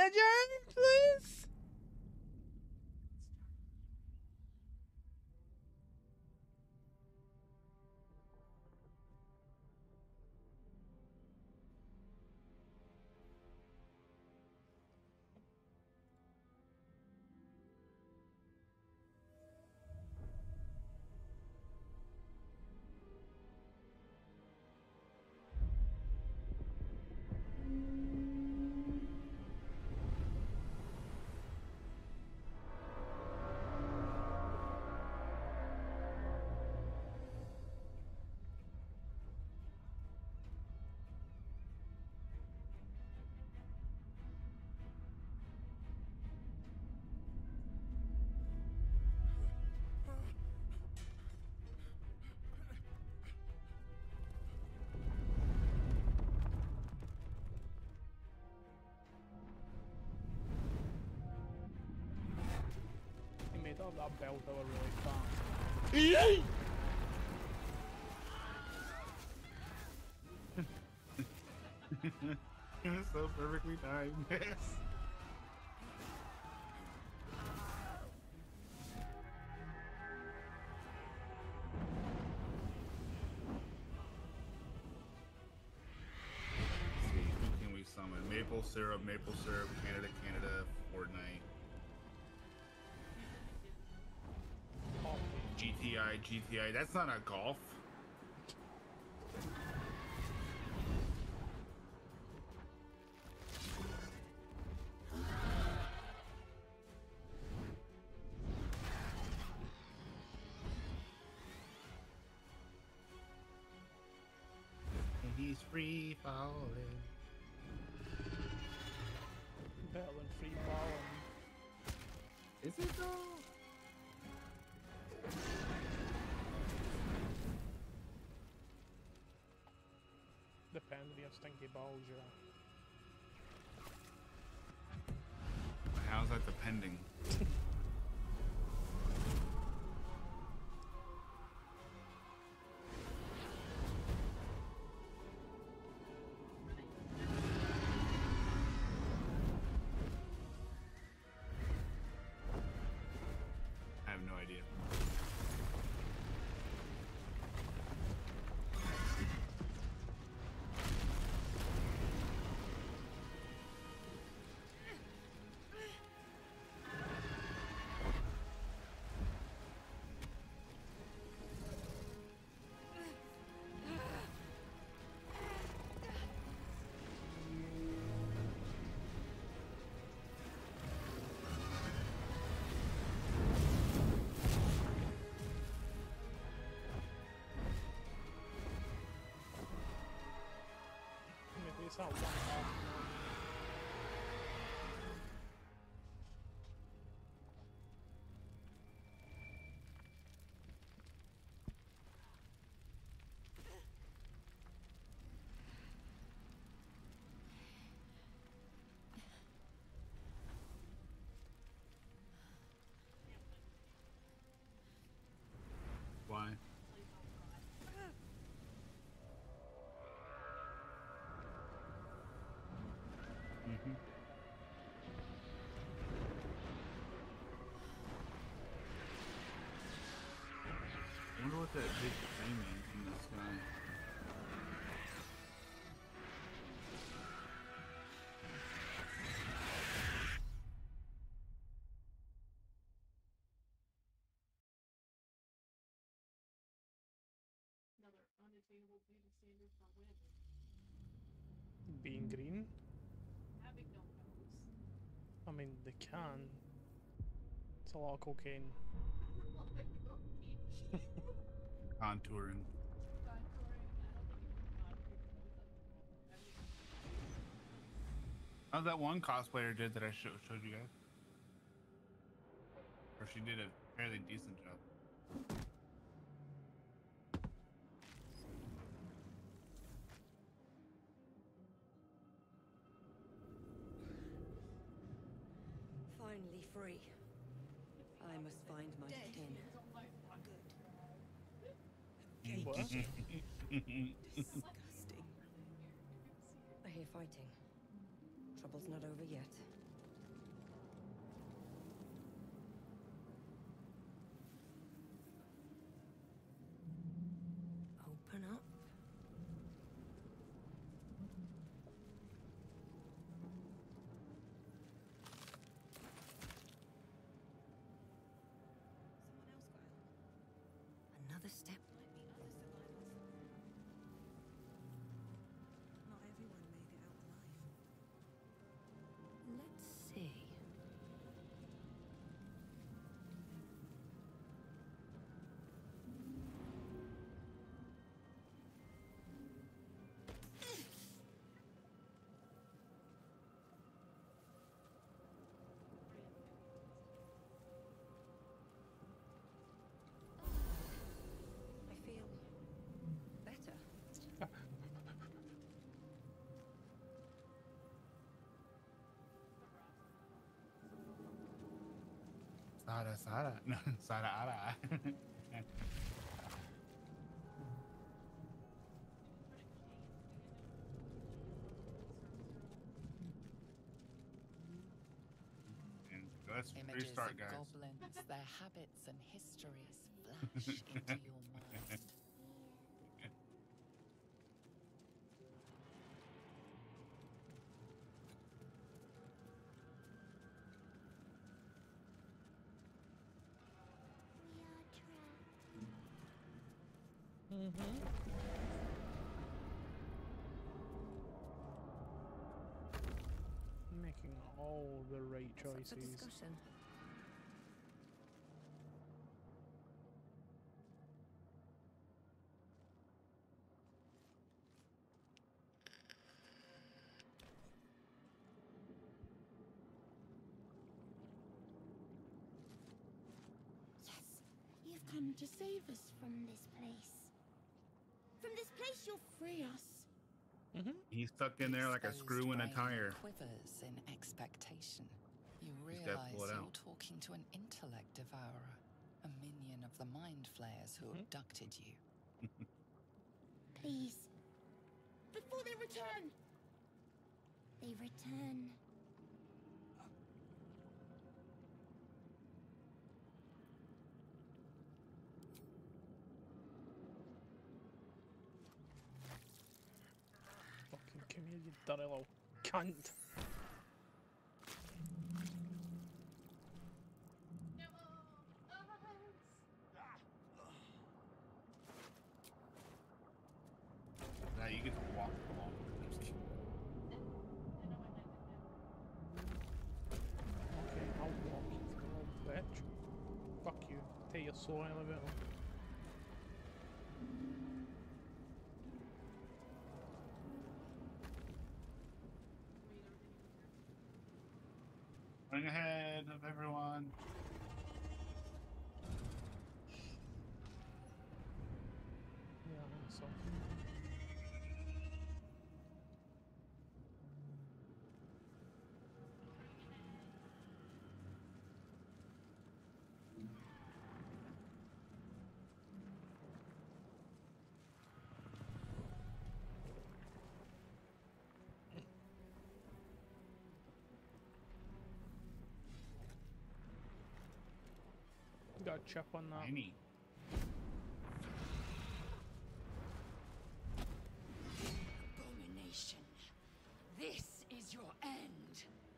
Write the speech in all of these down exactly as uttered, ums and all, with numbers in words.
manager, please. He made all that bell tower really fast. Yay! It was so perfectly timed. Yes. See, who can we summon? Maple syrup, maple syrup, Canada, Canada, Fortnite. G T I, G T I. That's not a golf. And he's free falling. Better than free falling. Is it though? Depends if you have stinky balls, yeah. How's that depending? I have no idea. Maybe it's not one off. Why? Mm-hmm. I wonder what that big thing is in the sky. Being green? I mean, they can. It's a lot of cocaine. Contouring. How's that one cosplayer did that I show, showed you guys? Or she did a fairly decent job. Finally free. I must find my kin. Good. What? Disgusting. I hear fighting. Trouble's not over yet. Another step. Not everyone made it out alive. Let's see. I feel better. Sada, Sada. No, Sada, Ada. And let's Images restart, of guys. goblins, their habits and histories flash into your mind. Mm-hmm. Making all the right What's up for choices. discussion? Yes, you've come to save us from this place. From this place, you'll free us. Mm-hmm. He's stuck in there like a Exposed screw in a brain tire. Quivers in expectation. You He's gotta realize pull it you're out. talking to an intellect devourer, a minion of the mind flayers who Mhm. abducted you. Please. Before they return. They return. Fucking come here, you dirty little cunt. Now you get to walk along. I'm just kidding. Okay, I'll walk you through, bitch. Fuck you. Take your soul elevator. Running ahead of everyone. Yeah, I think so. Got a chip on that. Tiny. Abomination. This is your end.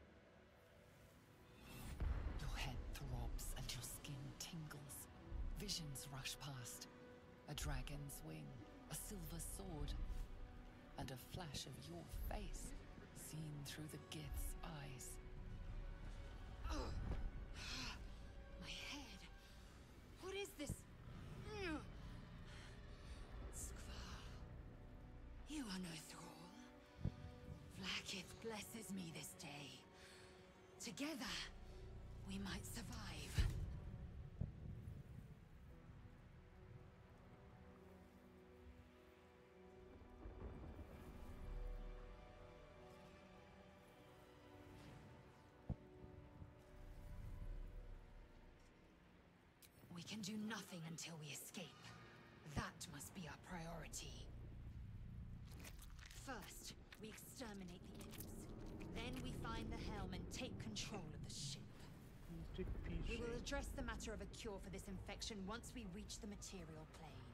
Your head throbs and your skin tingles. Visions rush past. A dragon's wing, a silver sword, and a flash of your face seen through the Gith's eyes. Ugh. My head. What is this? Ugh. Skvar. You are no thrall. Vlaakith blesses me this day. Together, we might survive. We can do nothing until we escape. That must be our priority. First, we exterminate the imps. Then we find the helm and take control of the ship. Take a piece. We will address the matter of a cure for this infection once we reach the material plane.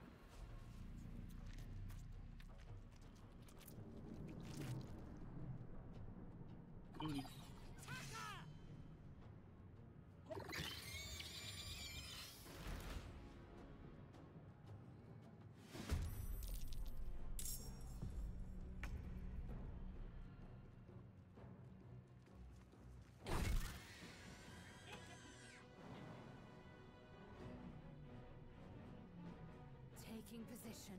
Booty. Taking position.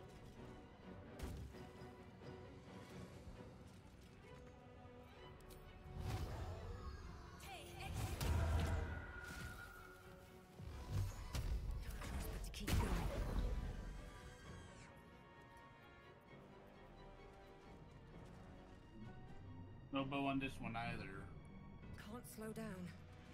But to keep going. No bow on this one either. Can't slow down.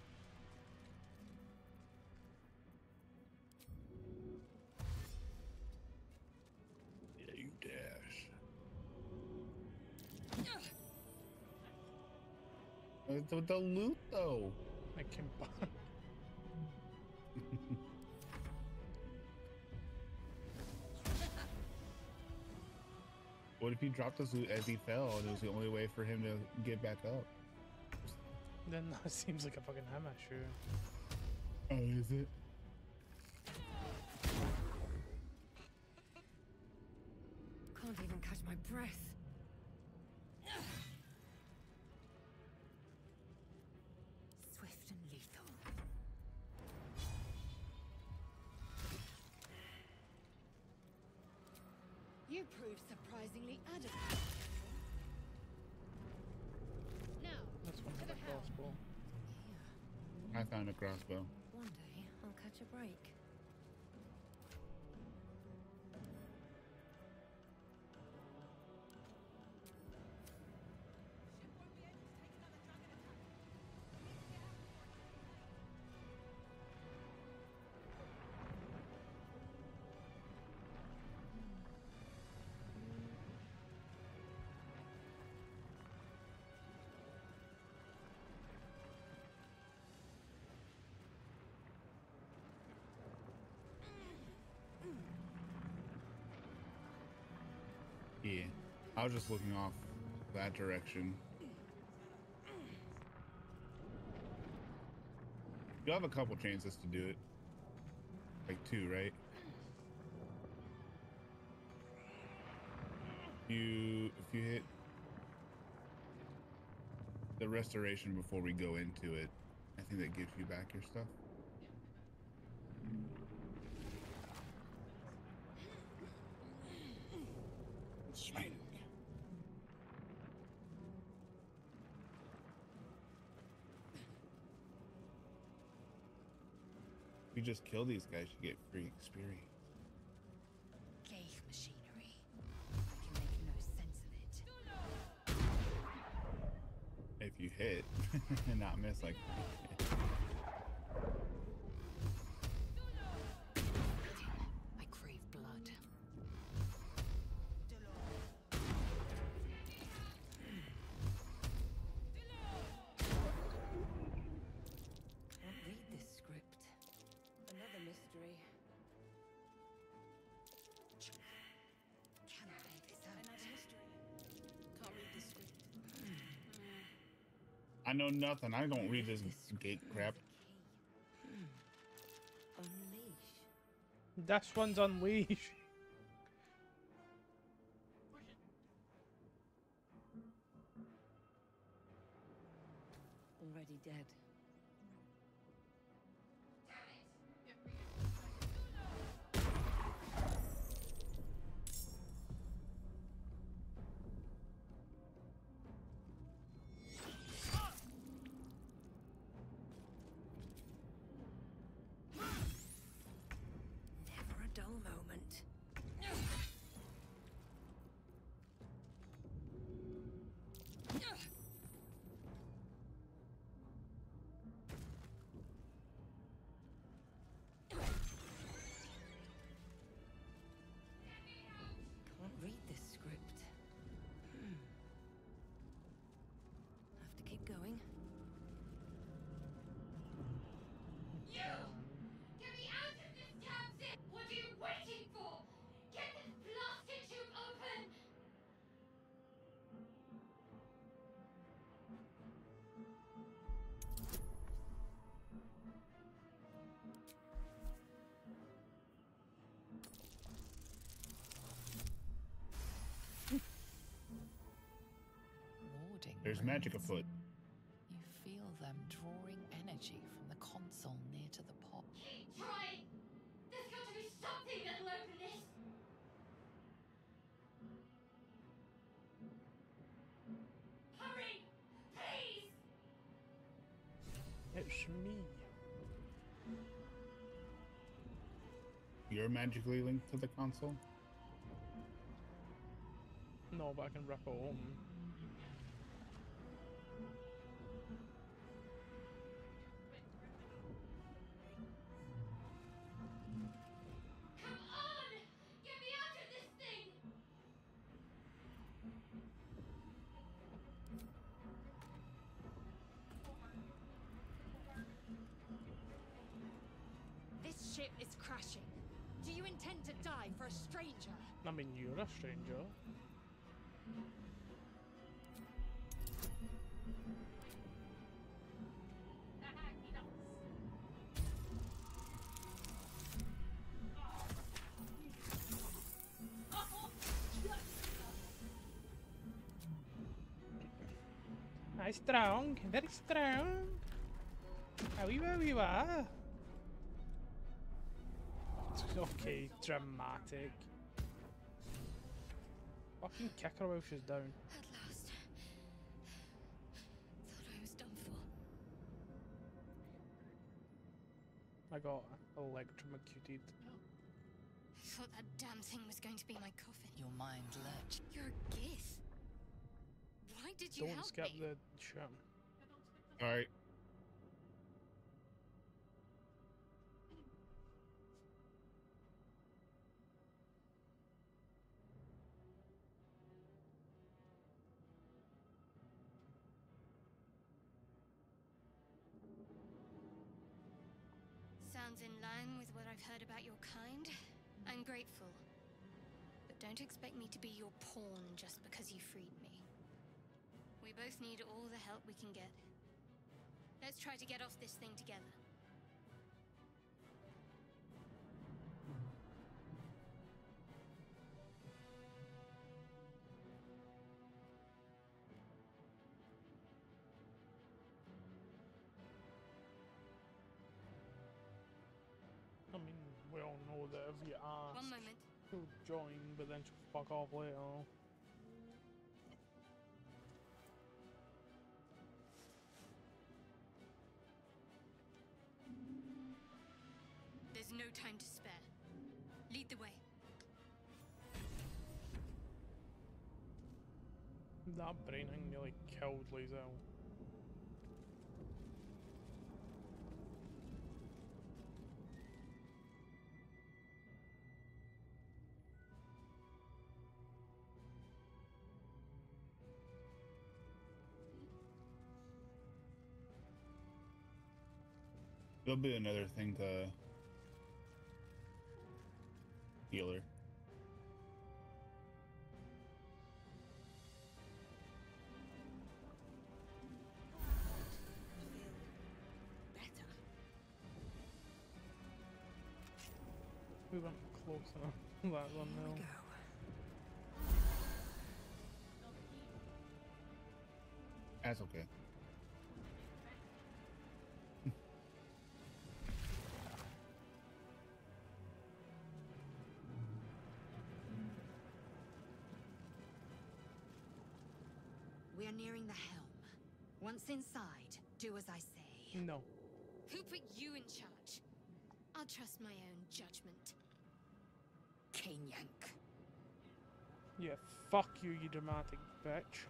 Yeah, you dash. What's with the loot though? I can buy. What if he dropped his loot as he fell and it was the only way for him to get back up? Then that seems like a fucking amateur. Oh, is it? Can't even catch my breath. Swift and lethal. You proved surprisingly adamant. Now, This one's to a the helm. crossbow. Here, I found a crossbow. one day I'll catch a break. Yeah, I was just looking off that direction. You have a couple chances to do it. Like two, right? You, if you hit the restoration before we go into it, I think that gives you back your stuff. Right. You just kill these guys, you get free experience. Gave machinery. I can make no sense of it. If you hit and not miss, like. I crave blood. Can't read this script. Another mystery. Can I make this out? Another mystery. Can't read the script. I know nothing. I don't read this gate crap. Unleash. This one's unleash. Already dead. Never a dull moment. Can't read this script. Hmm. Have to keep going. You! Get me out of this damn thing! What are you waiting for? Get this blasted tube open! Warding There's magic runes. afoot. You feel them drawing energy from the console near to the pot. Keep trying! There's got to be something that'll open this! It's me. You're magically linked to the console? No, but I can rip it open. Come on! Get me out of this thing! This ship is crashing. Do you intend to die for a stranger? I mean, you're a stranger. I'm strong, very strong. Arriba, arriba. Okay, dramatic. Fucking kick her while she's down. At last. Thought I was done for. I got electrocuted. Thought that damn thing was going to be my coffin. Your mind lurched. You're a Gith. Why did you Don't help skip me? the shit. Alright. Sounds in line with what I've heard about your kind. I'm grateful. But don't expect me to be your pawn just because you freed me. We both need all the help we can get. Let's try to get off this thing together. I mean, we all know that if you ask, One moment. she'll join, but then she'll fuck off later. There's no time to spare. Lead the way. That braining nearly killed lae'zel. There'll be another thing to heal her. Better. We went closer. That one now. That's okay. We are nearing the helm. Once inside, do as I say. No. Who put you in charge? I'll trust my own judgment. Githyanki. Yeah, fuck you, you dramatic bitch.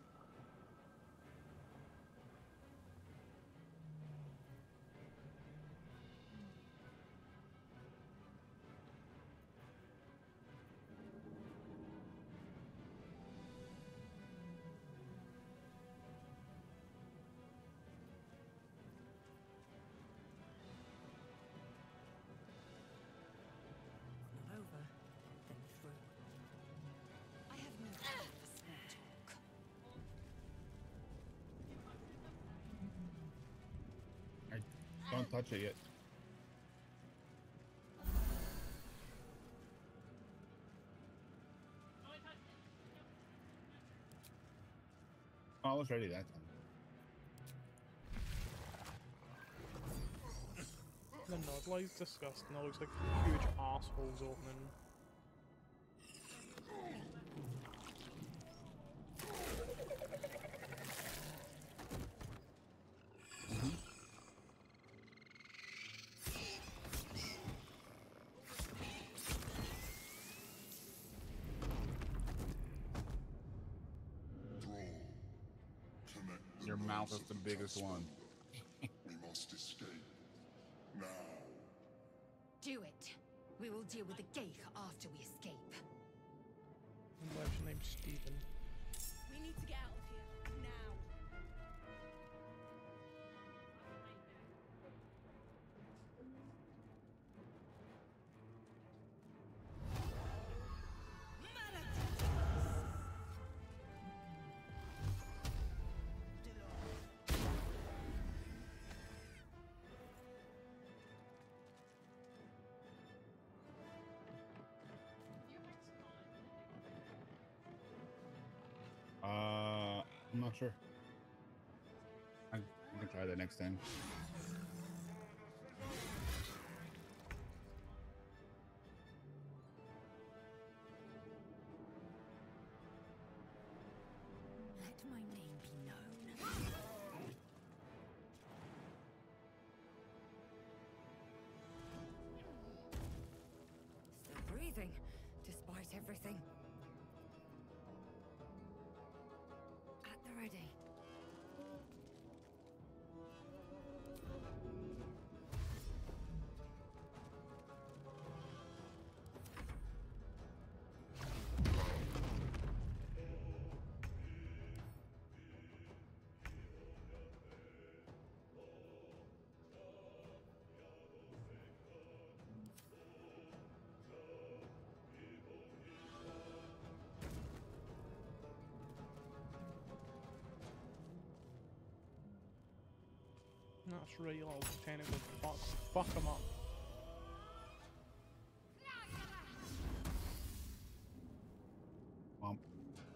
Not over, then through. I have no time for small talk. I don't touch it yet. Oh, I was ready that time. The nod light's disgusting. It looks like huge assholes opening. Your mouth is the biggest one. We must escape. Now. Do it. We will deal with the Geich after we escape. What's your name, Stephen? We need to get out of here now. Uh, I'm not sure. I, I can try that next time. Let my name be known. Still breathing, despite everything. At the ready. That's real old tentacle fuck. Fuck them up. Mom.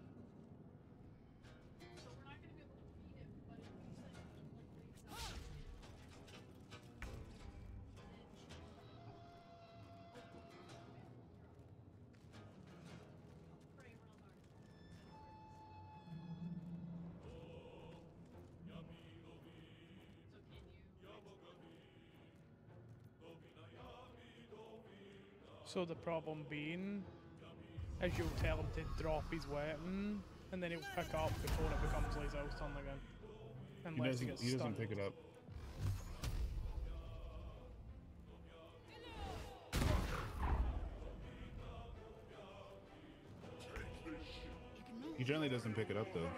So the problem being, is you'll tell him to drop his weapon, and then he'll pick up before it becomes lae'zel's turn again. He Unless he doesn't, gets he doesn't stunned. pick it up. He generally doesn't pick it up though.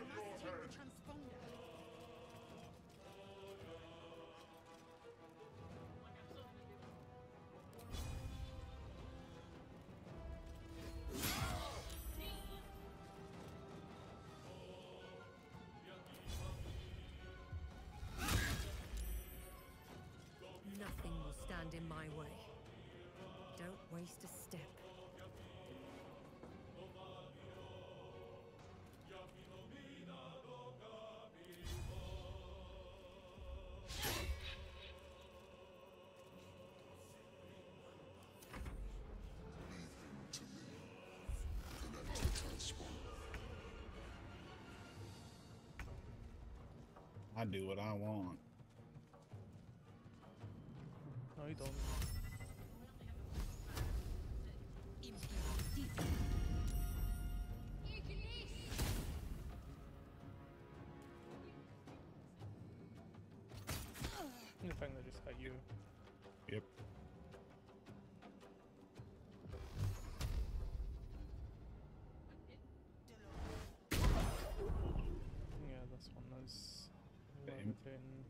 Nothing will stand in my way. Don't waste a step. To me. Connected transport. I do what I want. No, you don't. The thing that just hit you. Yep. Yeah, this one is Same. levitating.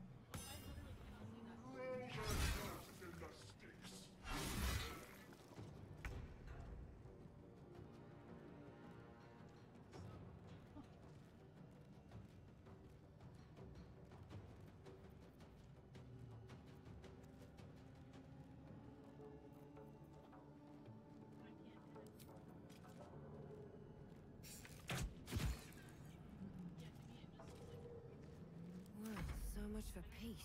Well, so much for peace.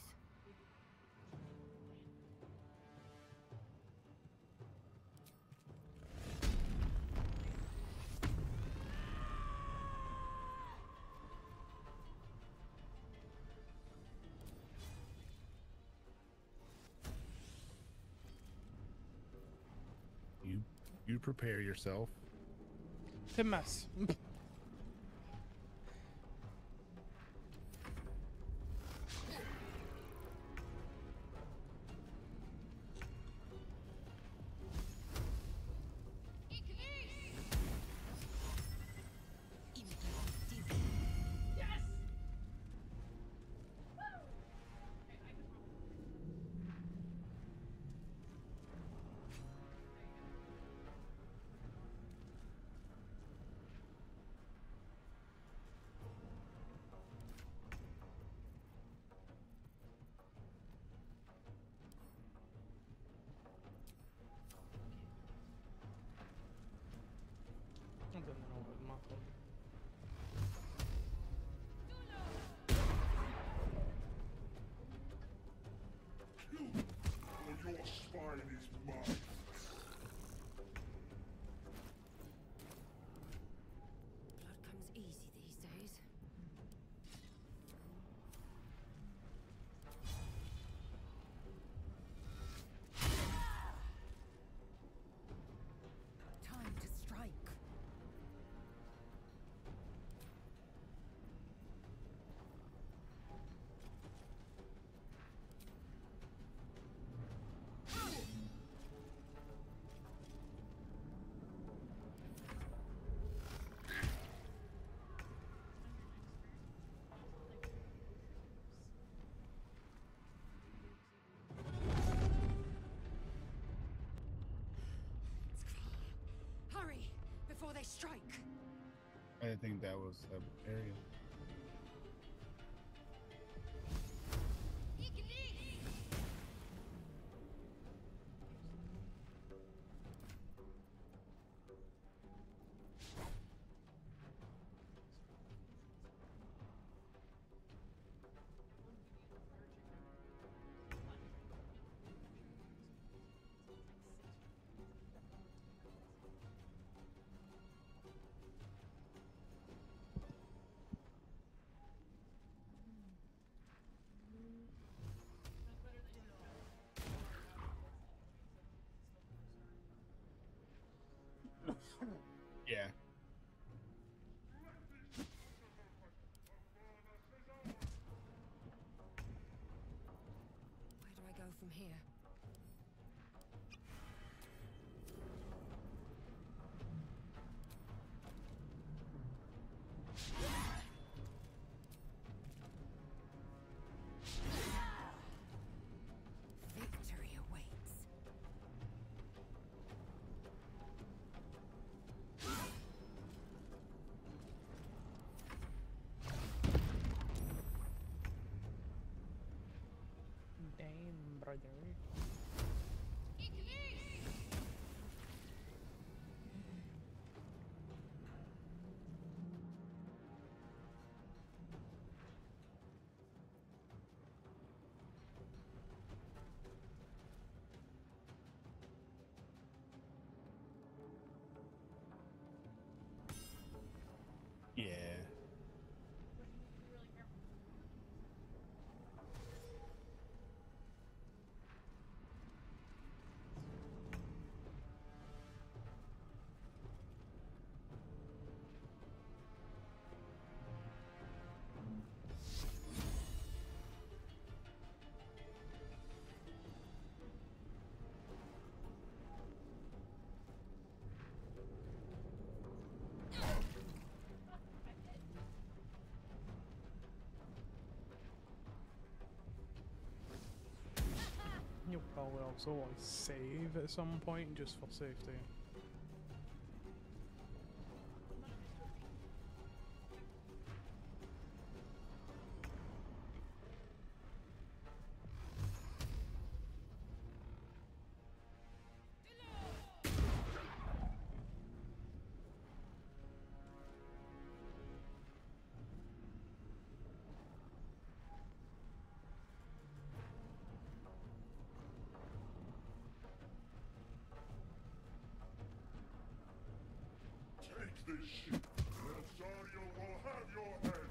You you prepare yourself. To miss. I think that was the area. Yeah. Where do I go from here? Victory awaits. Damn, brother. Yeah. You'll probably also like save at some point just for safety. Take this ship, or Zarya will have your head.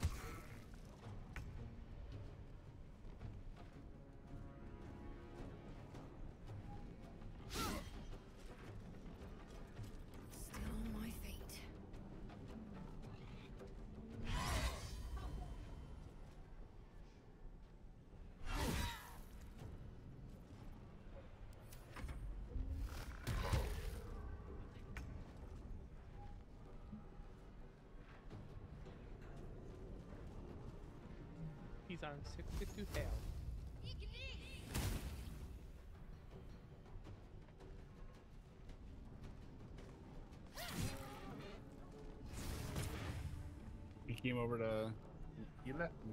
Still on my feet. He's on sixty-two health. He came over to. He left me.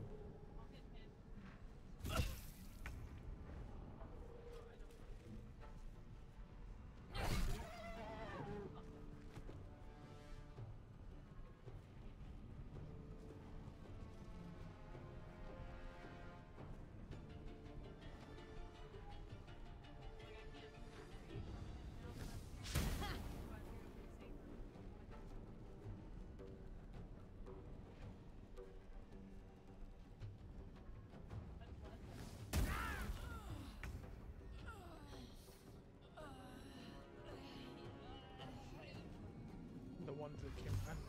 The ones that came in.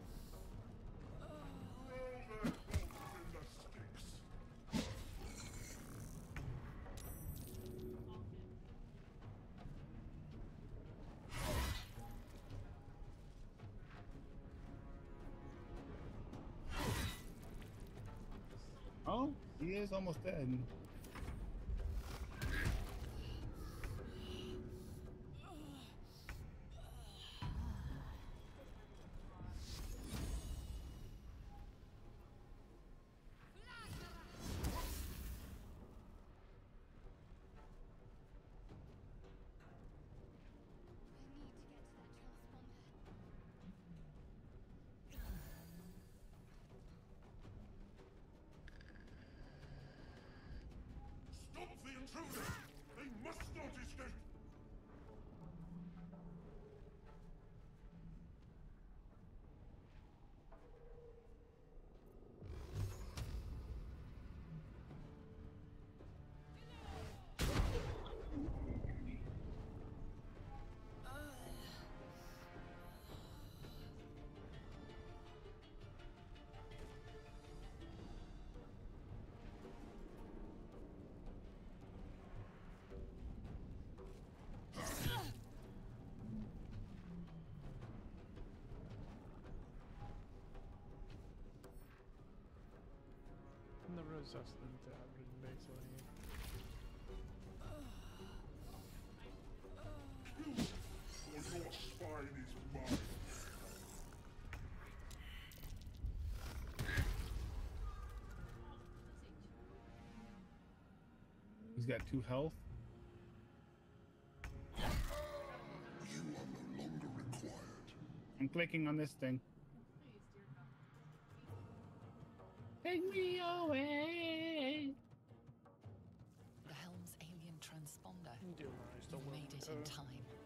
Throw their bolts in the sticks. is almost dead. Stop the intruders! They must not escape! And the resistant to everything, basically. Or your spine is mine. He's got two health. You are no longer required. I'm clicking on this thing. Take me away. The helm's alien transponder. You do manage to You win made it too. in time.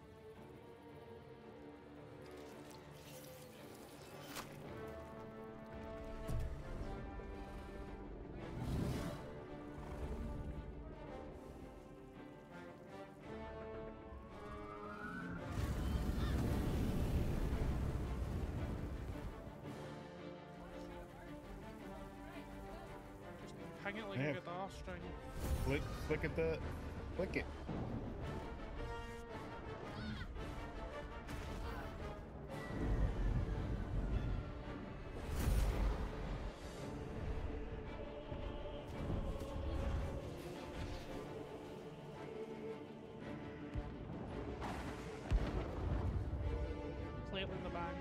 Hang it like Yeah. a guitar string. Click, click at the, click it. Play it in the band.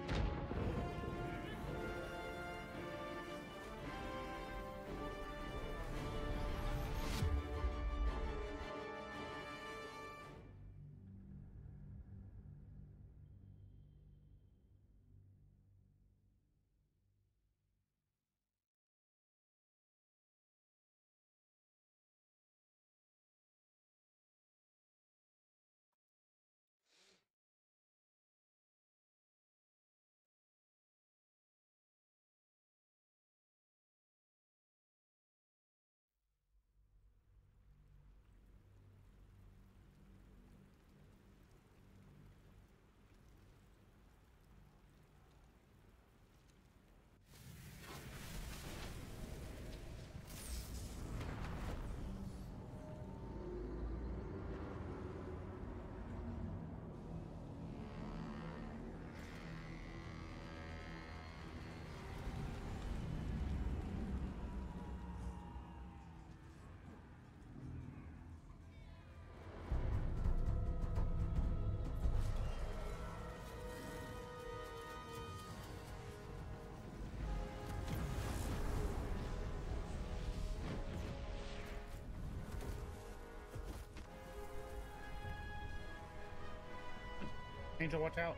Angel, watch out.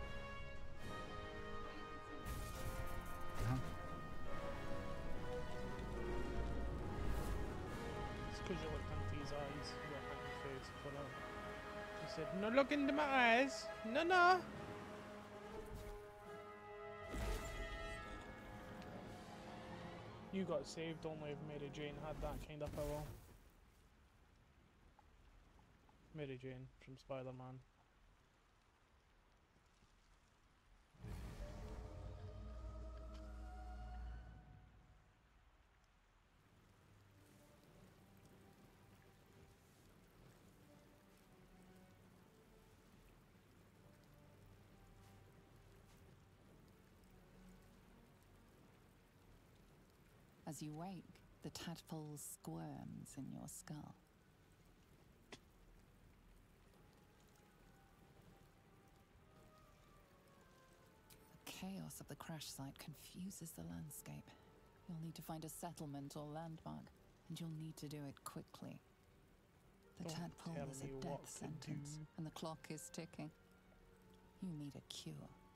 Uh-huh. It's because you looked into his eyes. You got his face put up. He said, "No look into my eyes. No, no." You got saved only if Mary Jane had that kind of power. Mary Jane from Spider-Man. As you wake, The tadpole squirms in your skull. The chaos of the crash site confuses the landscape. You'll need to find a settlement or landmark, and you'll need to do it quickly. The Don't tadpole tell is me a what death to sentence, do. and the clock is ticking. You need a cure.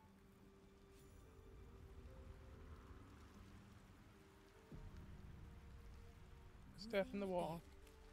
Step in the water.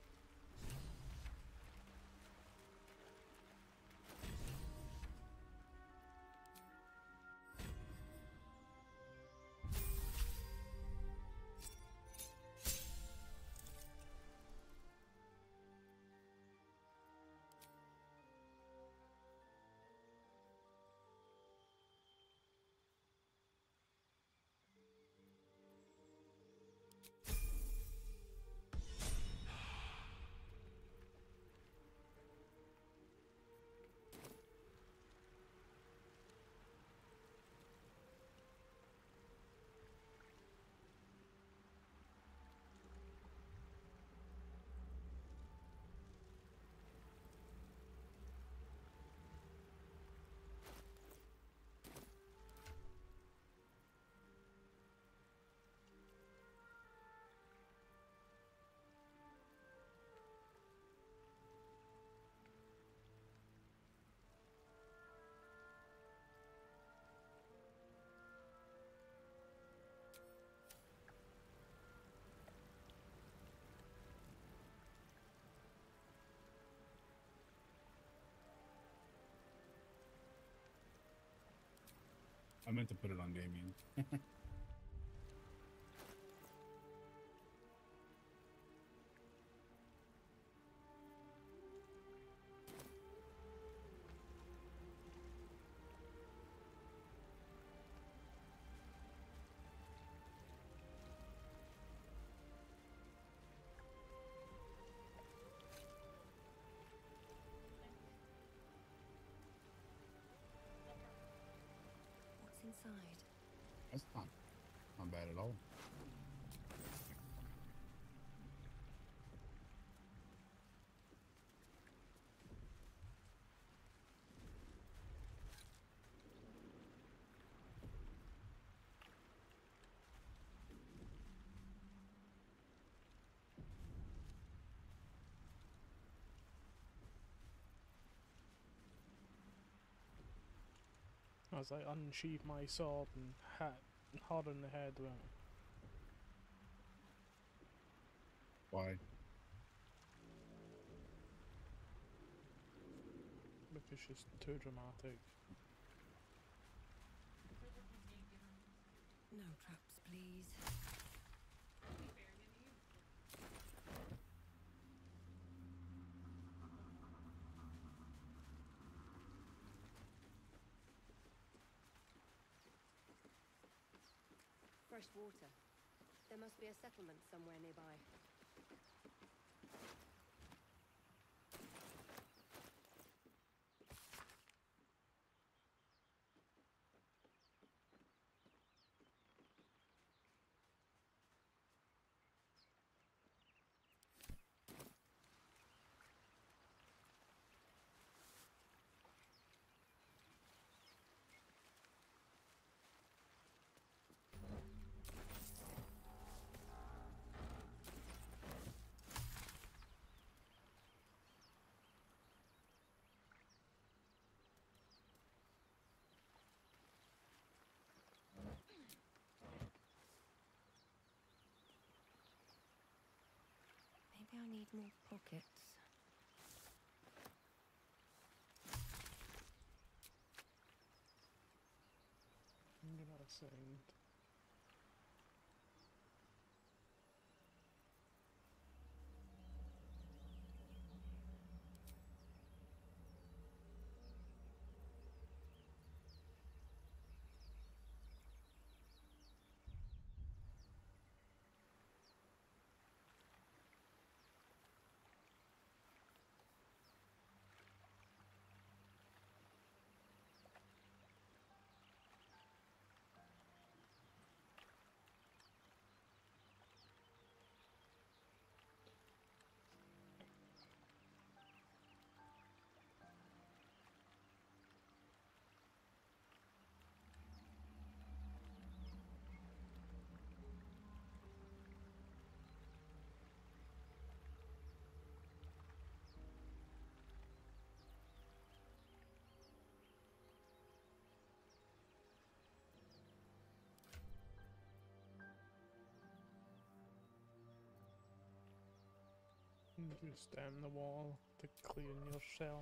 I meant to put it on Damien. What's inside? That's not, not bad at all. I was like, unsheathe my sword and hat hard in the head with it. Why? Because it's just too dramatic. No traps, please. Fresh water. There must be a settlement somewhere nearby. Maybe I need more pockets. Give that a second. Just down the wall to clean your cell.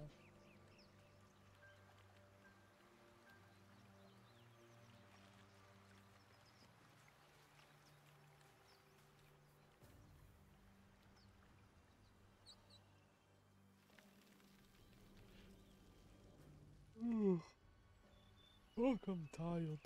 Fuck, I'm tired.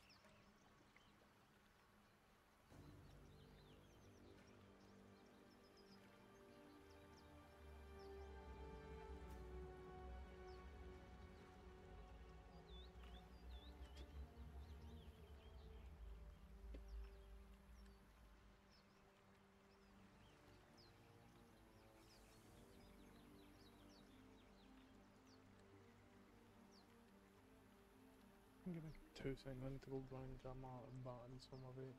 Give me two seconds, I need to go grind jam out and button some of it.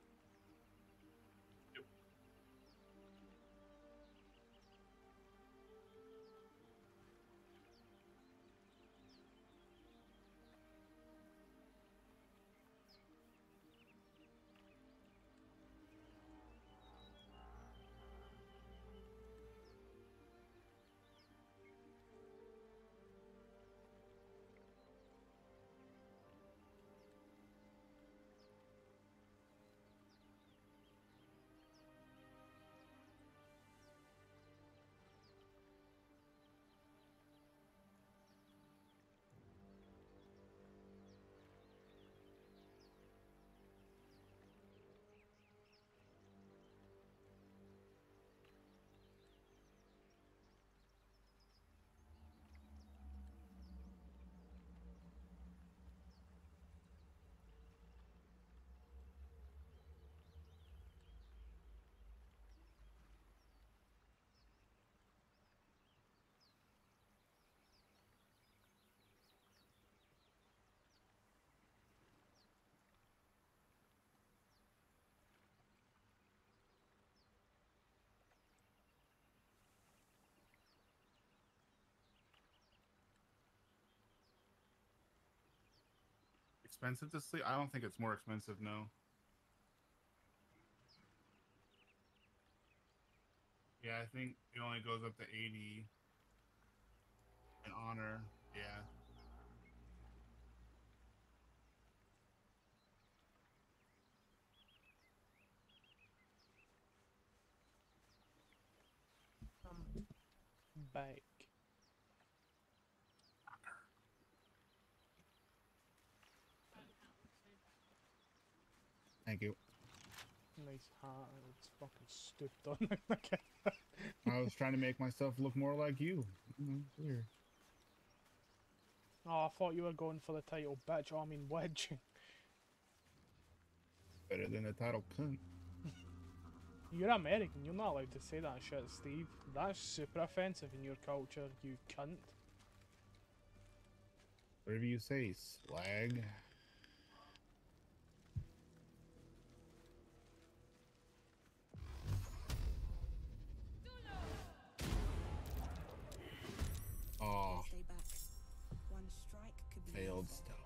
Expensive to sleep? I don't think it's more expensive, no. Yeah, I think it only goes up to eighty in honor. Yeah. I'm back. Thank you. Nice hat, it's fucking stooped on again. I was trying to make myself look more like you. Mm, weird. Oh, I thought you were going for the title, bitch. Oh, I mean, wedge. Better than the title cunt. You're American, you're not allowed to say that shit, Steve. That's super offensive in your culture, you cunt. Whatever you say, slag. Oh, Stay back. One strike could be failed lethal. stealth.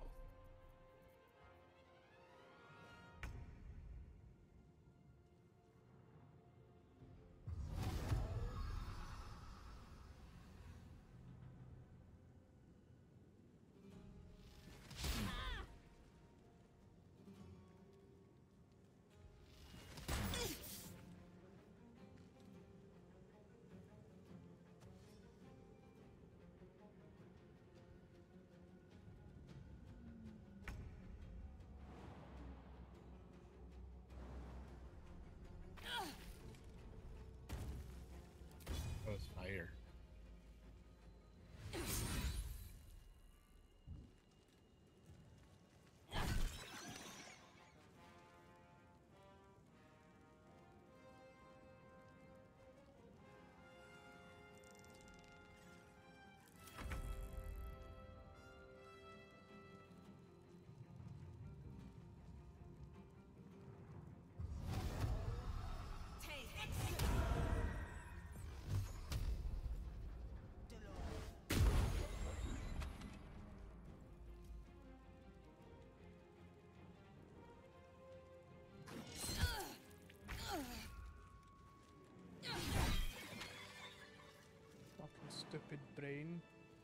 stupid brain.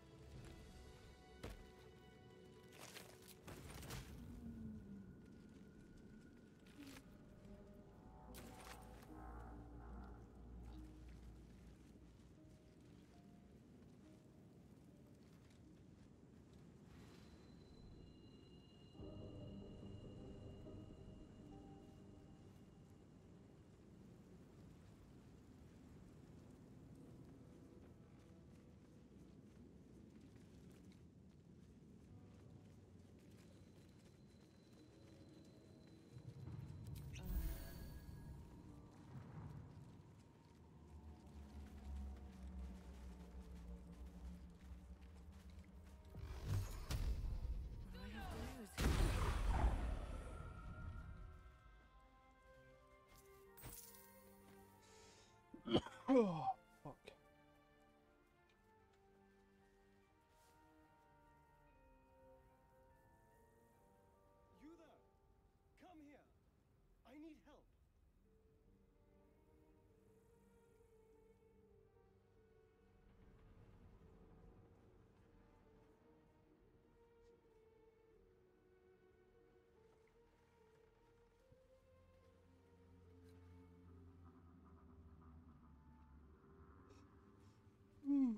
Oh, fuck. You there! Come here! I need help! Mm.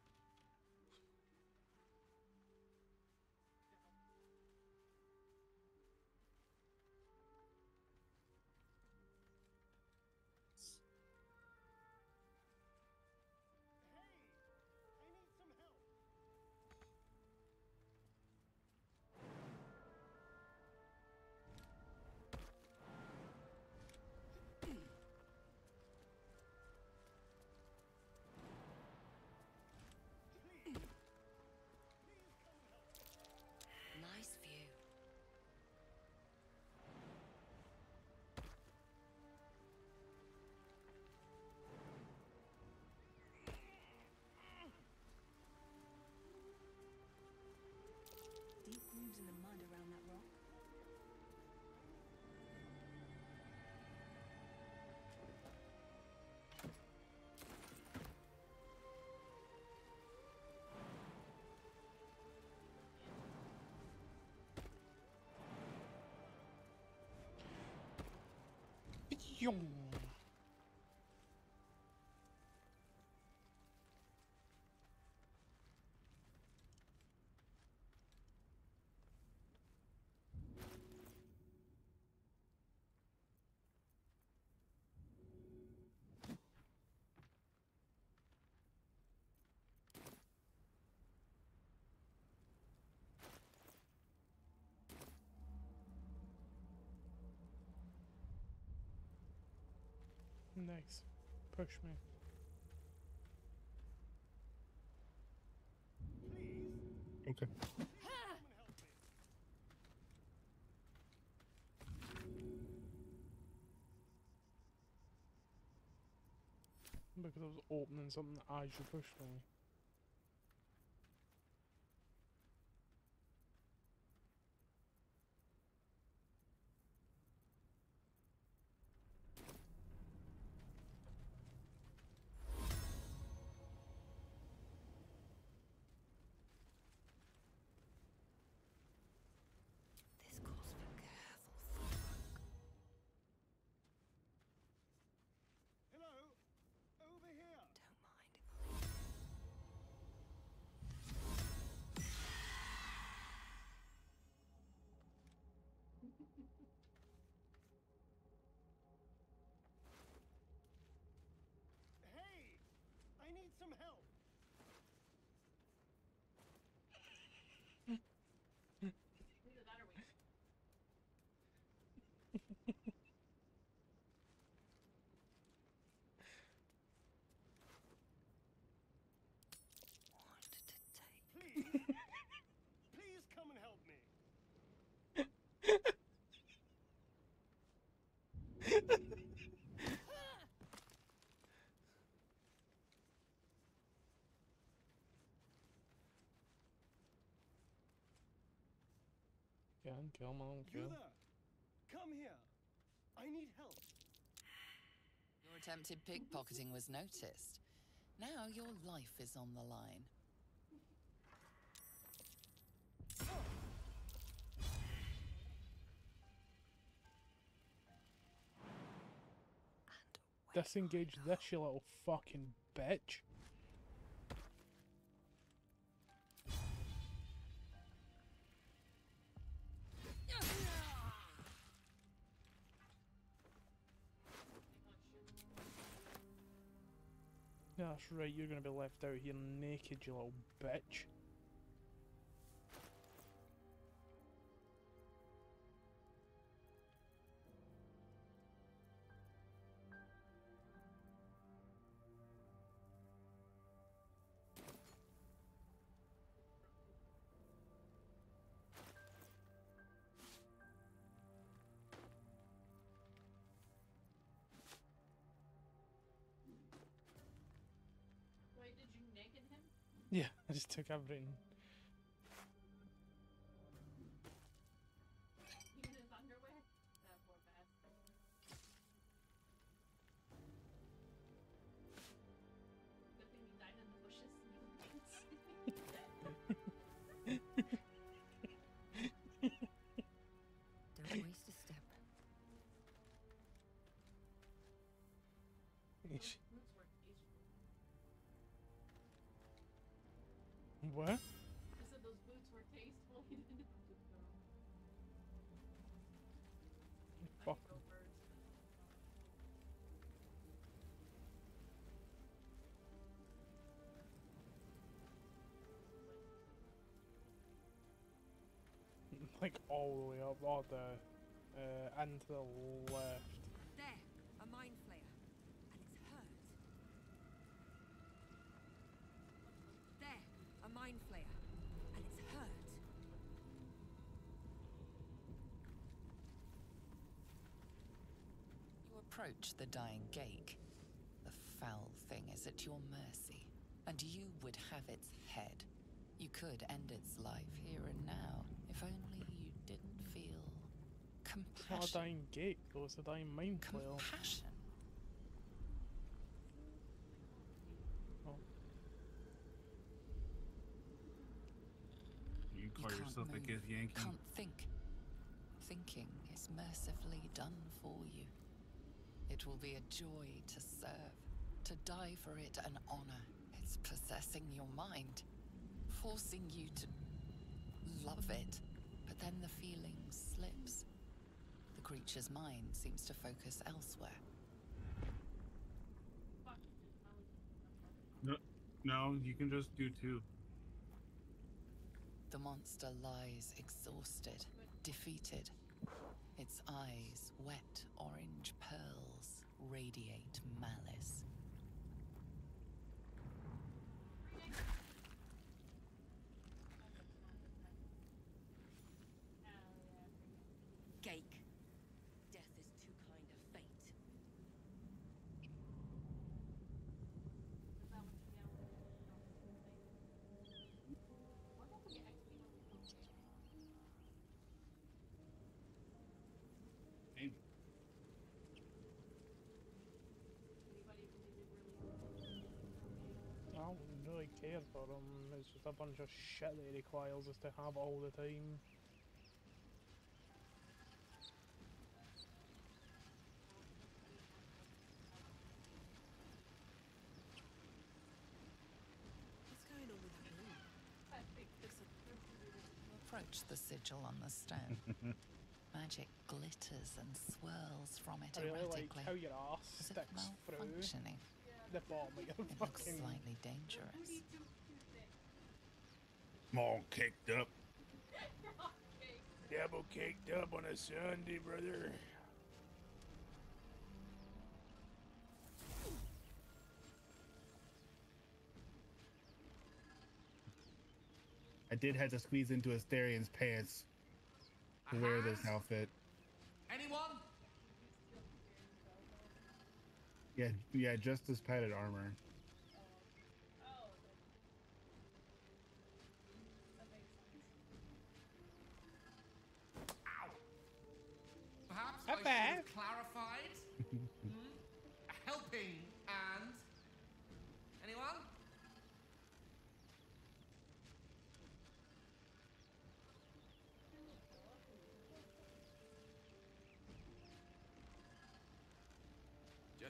Nice view. Deep grooves in the mud around that rock. Yum. Nice. Push me. Okay. Because I was opening something as you pushed me. This calls for careful thought. Hello! Over here! Don't mind if I do. Hey! I need some help! Either that or we Want to take. Please! Please come and help me! Can kill him, I don't You kill. there! Come here! I need help! Your attempted pickpocketing was noticed. Now your life is on the line. Disengage this, you little fucking bitch. Yeah, that's right, you're gonna be left out here naked, you little bitch. Yeah, I just took everything. Even his underwear? That poor bastard. Good thing he died in the bushes. Don't waste a step. Eesh. What? I said those boots were tasteful. He didn't have to throw. Fuck. Like all the way up, or the uh, and to the left. There, a mind flayer, and it's hurt. There, a mind flayer, and it's hurt. You approach the dying Gake. The foul thing is at your mercy, and you would have its head. You could end its life here and now, if only you didn't feel It's not a compassion. dying gate, though, it's a dying mind flayer. Compassion. Oh. You You call can't yourself a move, Githyanki? can't think. Thinking is mercifully done for you. It will be a joy to serve, to die for it an honor. It's possessing your mind, forcing you to love it, but then the feeling slips. The creature's mind seems to focus elsewhere. No, no, you can just do two. The monster lies exhausted, defeated. Its eyes, wet orange pearls, radiate malice. Gake. Death is too kind of fate. Hey, I don't really care for them. It's just a bunch of shit that it requires us to have all the time. What's going on with that room? You approach the sigil on the stone. Magic glitters and swirls from it I really like erratically, how your arse as if sticks through malfunctioning. the bottom of your It looks fucking... slightly dangerous. I'm all caked up. Double caked up on a Sunday, brother. I did have to squeeze into Asterian's pants to wear this outfit. Anyone? Yeah, yeah, just as padded armor. Perhaps Not I bad. should have clarified. Hmm? A helping hand. Anyone?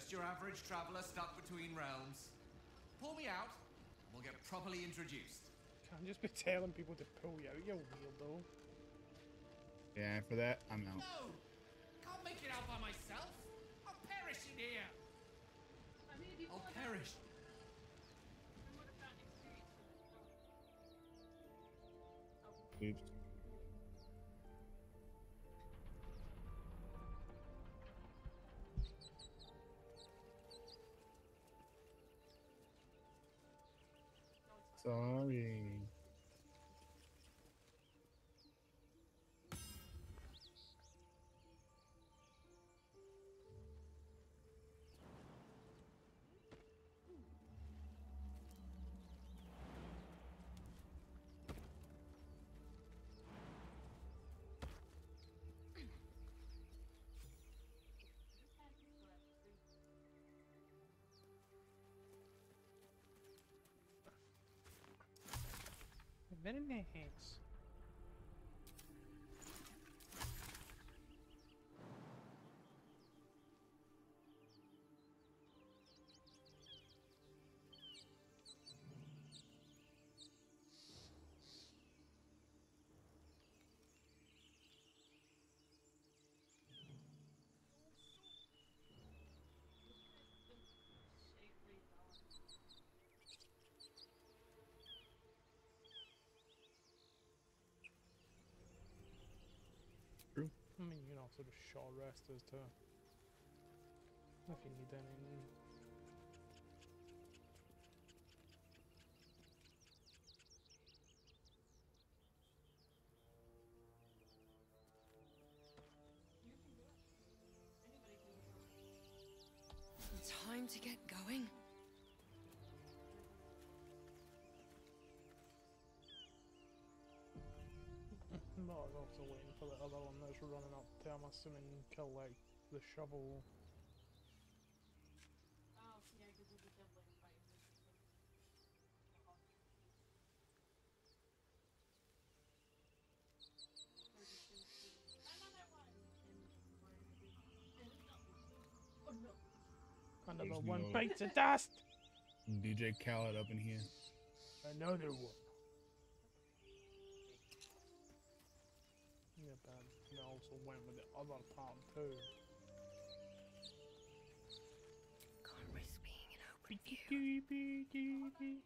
just your average traveler stuck between realms. Pull me out, and we'll get properly introduced. Can't just be telling people to pull you out, you weirdo. Yeah, for that, I'm out. No! Can't make it out by myself. I'll perish in here. I'll perish. Oops. Sorry. Very nice. I mean, you can also just short resters too. If you need any. Time to get going. But I was also waiting for the other one that's running up to, I'm assuming, kill like the shovel. Another There's one no- bites of dust! D J Khaled up in here. Another one. Yeah, but they also went with the other part too. Can't risk being in open view. Beaky, beaky, beaky.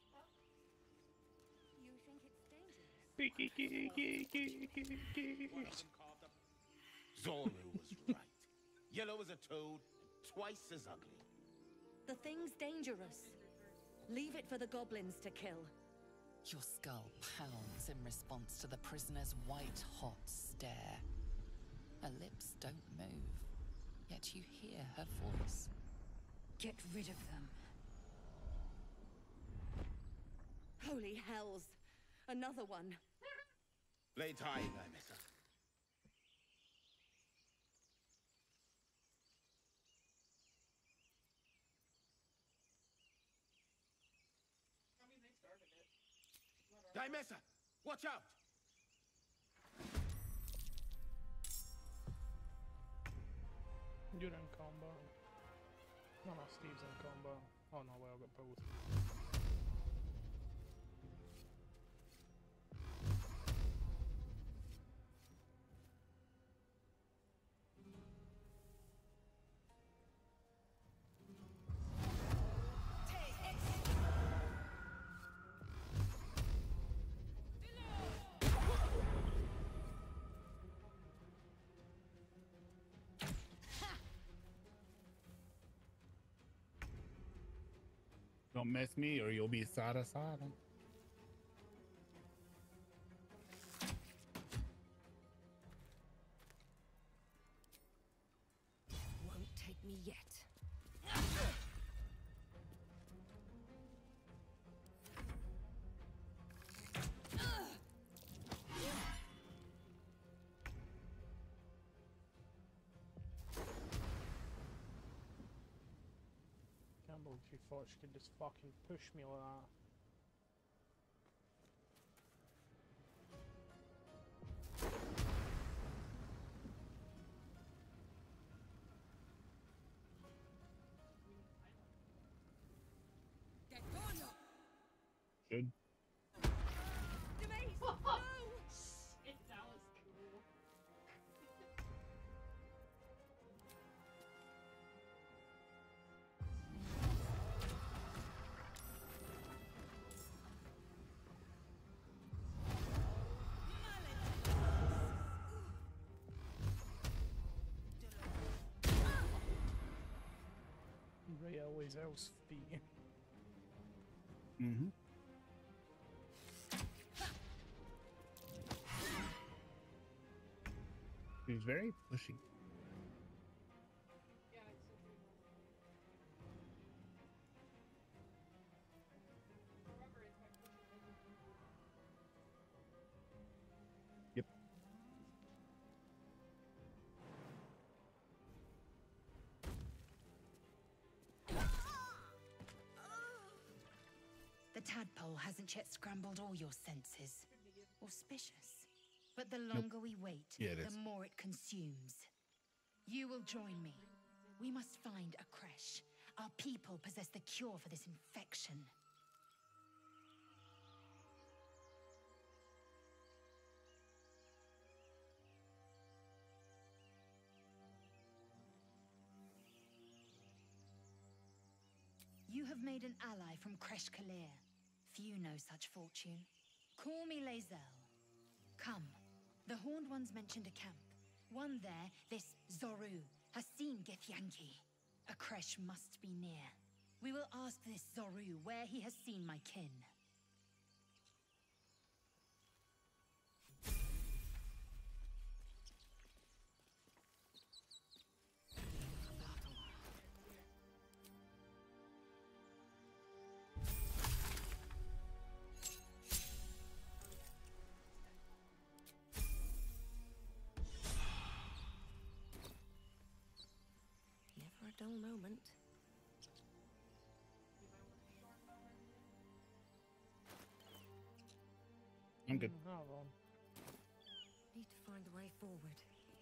You think it's dangerous? Beaky, beaky, beaky, beaky. Zoru was right. Yellow as a toad, twice as ugly. The thing's dangerous. Leave it for the goblins to kill. Your skull pounds in response to the prisoner's white-hot stare. Her lips don't move, yet you hear her voice. Get rid of them. Holy hells! Another one. Lay tie, Lae'zel. Dimesa, watch out! You're in combo. No, no, Steve's in combo. Oh no, well, I got both. Don't mess me or you'll be sada sada. Won't take me yet. Can't believe she thought she could just fucking push me like that. lae'zel's feet. Mm-hmm. He's very pushy. Yep. The tadpole hasn't yet scrambled all your senses. Auspicious. But the Nope. longer we wait, Yeah, it the is. more it consumes. You will join me. We must find a creche. Our people possess the cure for this infection. You have made an ally from Creche Kalir. Few know such fortune. Call me lae'zel. Come. The Horned Ones mentioned a camp. One there, this Zoru, has seen Githyanki. A creche must be near. We will ask this Zoru where he has seen my kin. Never a dull moment. I'm good. Mm, hold on. Need to find a way forward.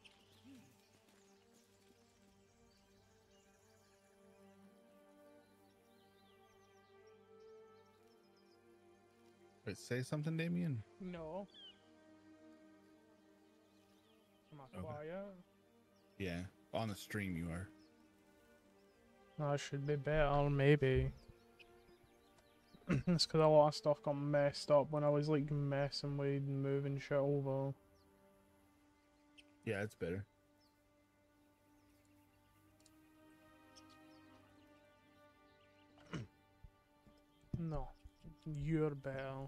Wait, say something, Damien. No. Am I Okay. quiet? Yeah, on the stream you are. I should be better, maybe. It's because a lot of stuff got messed up when I was like messing with moving shit over. Yeah, it's better. No, you're better.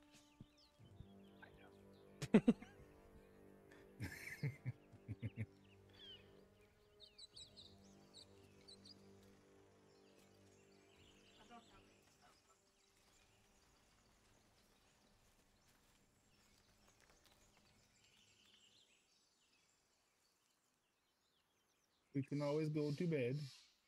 We can always go to bed.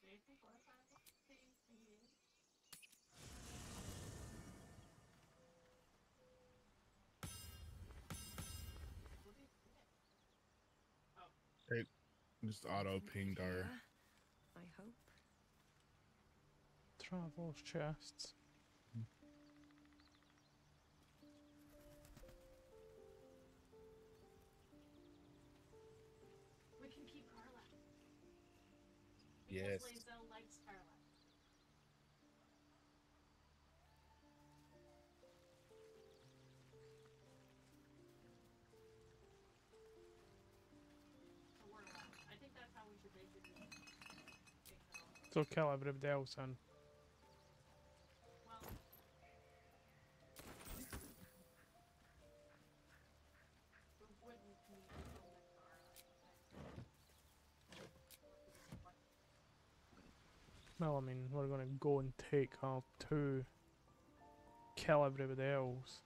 Hey, just auto pinged our. I hope. Travel's chests. We can keep Carla. Yes. Because lae'zel likes Carla. So we're allowed. I think that's how we should basically take that off. So kill everybody else then. Well, we wouldn't need to go with Carla. Well, I mean, we're gonna go and take her to kill everybody else.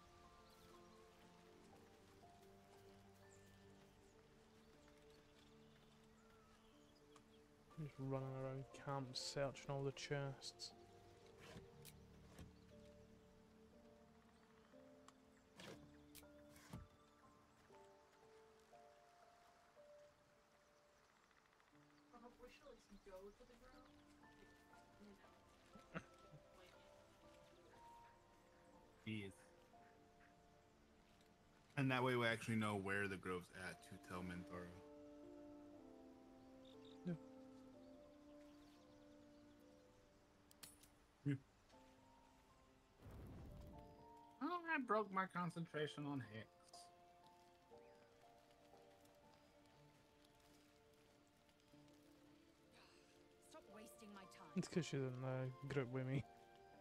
Just running around camp searching all the chests. Or we should at least go to the ground. You know. Yes. And that way we actually know where the grove's at to tell Mintoro. Yeah. Yeah. Oh, I broke my concentration on Hex. Stop wasting my time. It's because she's in the group with me.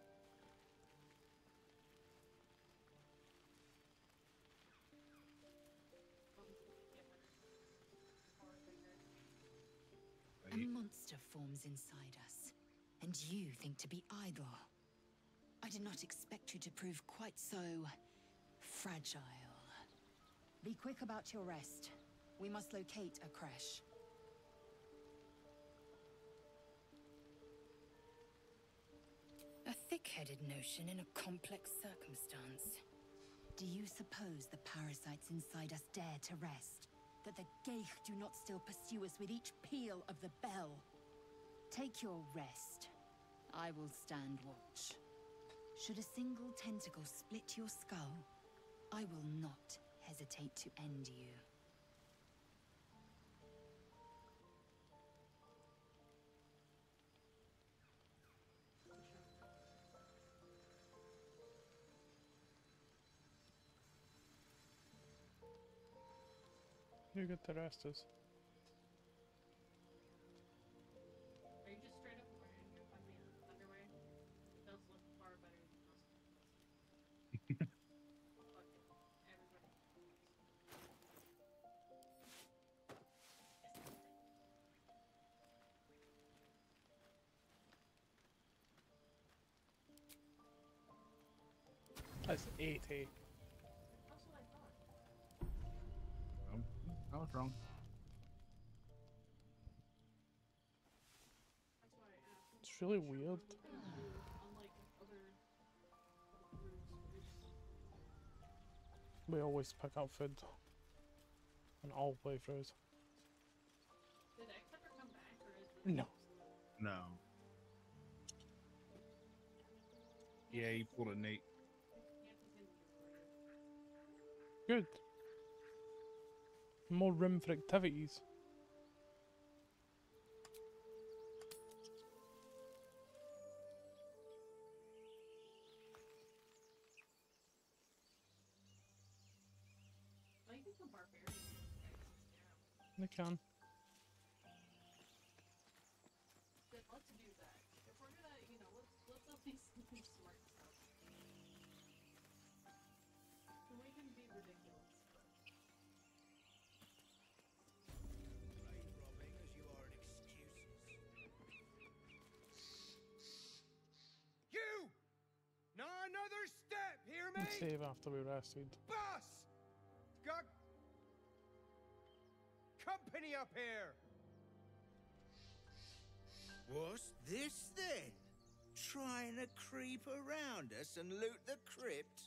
A monster forms inside us, and you think to be idle. I did not expect you to prove quite so fragile. Be quick about your rest. We must locate a creche. A thick-headed notion in a complex circumstance. Do you suppose the parasites inside us dare to rest? That the Geich do not still pursue us with each peal of the bell? Take your rest. I will stand watch. Should a single tentacle split your skull, I will not hesitate to end you. You get the rest is. Are you just straight up wearing your I mean, underwear? It does look far better than most of us. Fuck it. Everybody. That's eighty. That's what I thought. Um, I was wrong. That's why I asked. It's really weird. Unlike other groups, we just We always pick up food in all playthroughs. did X ever come back, or is it No. No. Yeah, he pulled a Nate. Good. More room for activities. I think the barbarians They can. Then let's do that. If we're gonna, you know, let's let's at least do smart stuff. And we can be ridiculous. Grave robbing as you are an excuses. You! Not another step, hear me? Let's save after we rested. Boss! Got company up here! What's this then? Trying to creep around us and loot the crypt?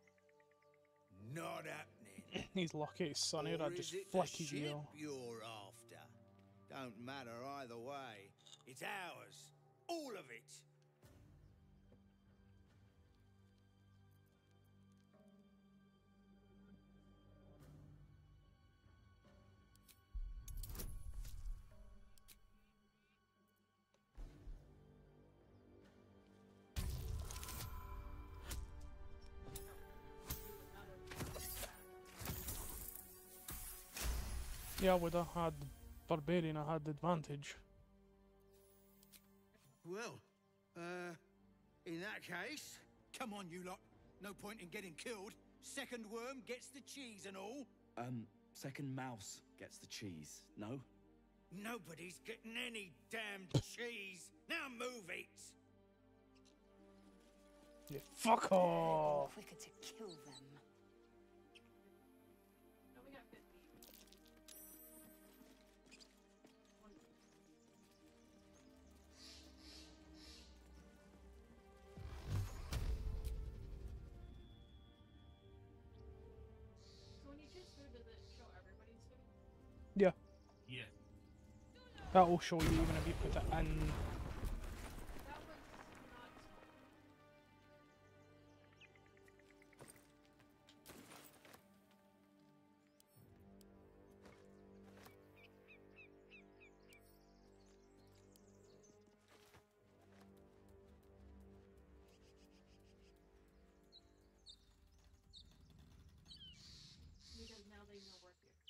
Not happening. He's lucky it's sunny, or Or I'd just is it flick the his ship ear. you're after? Don't matter either way. It's ours. All of it. Yeah, I would have had Barbarian, I had the advantage. Well, uh, in that case, come on, you lot. No point in getting killed. Second worm gets the cheese and all. Um, second mouse gets the cheese, no? Nobody's getting any damned cheese. Now move it. Yeah, fuck off! Quicker to kill them. No, we got fifty. So when you choose food, does it show everybody's food? Yeah. Yeah. That'll show you even if you put it in. That was not smart. Because now they know we're here.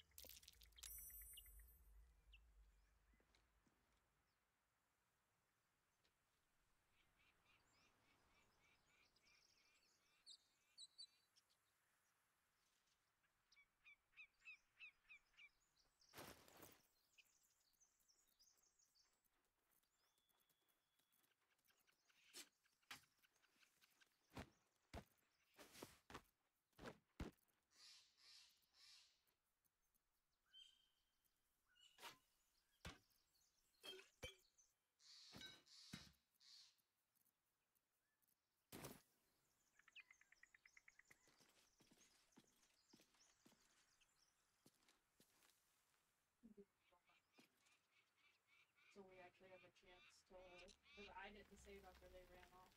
Because I didn't save after they ran off.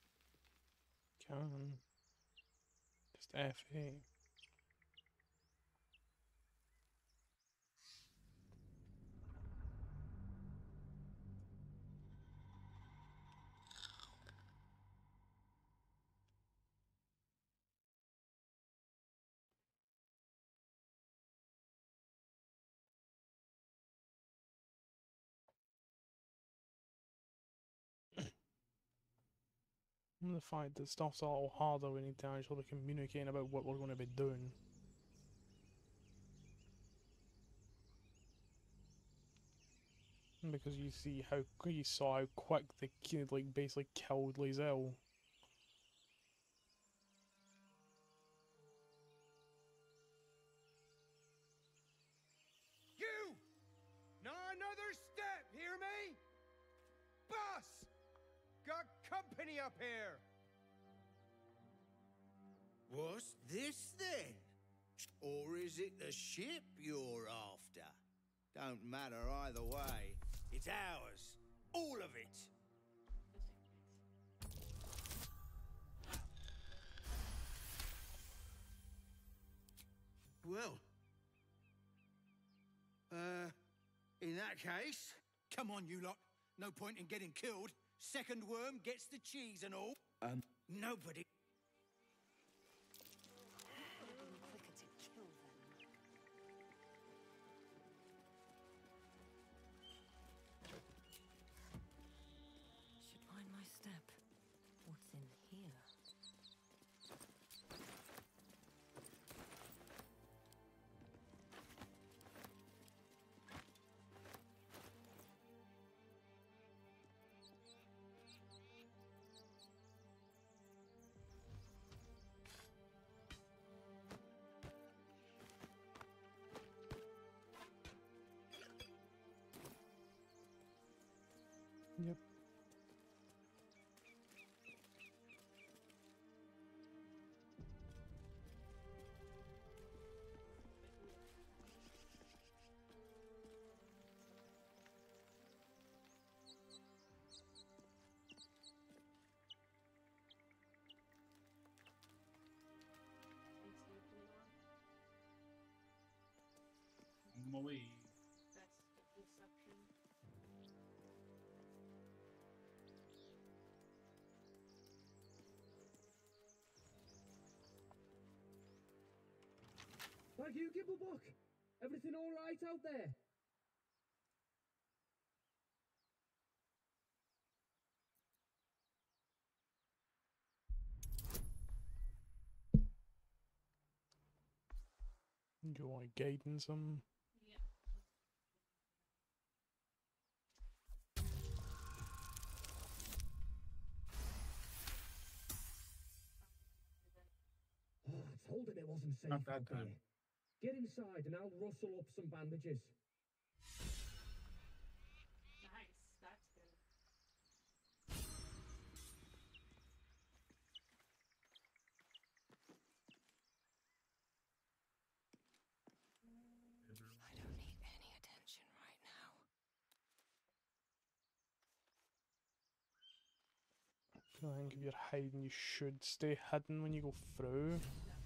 Can. Just F A. The fact that stuff's a little harder we need to actually communicate about what we're going to be doing. Because you see how you saw how quick the kid like basically killed lae'zel. You! Not another step, hear me? Boss! Got company up here! What's this then? Or is it the ship you're after? Don't matter either way. It's ours. All of it. Well. Uh, in that case, come on, you lot. No point in getting killed. Second worm gets the cheese and all. Um. Nobody. Quicker to kill them. Should find my step. What's in here? Yep. On my way. That's deception. Thank you, Gibblebuck. Everything all right out there? You want guidance them? Yeah. Oh, I told him it wasn't safe Not out that there. time. Get inside and I'll rustle up some bandages. Nice. That's good. I don't need any attention right now. I think if you're hiding, you should stay hidden when you go through.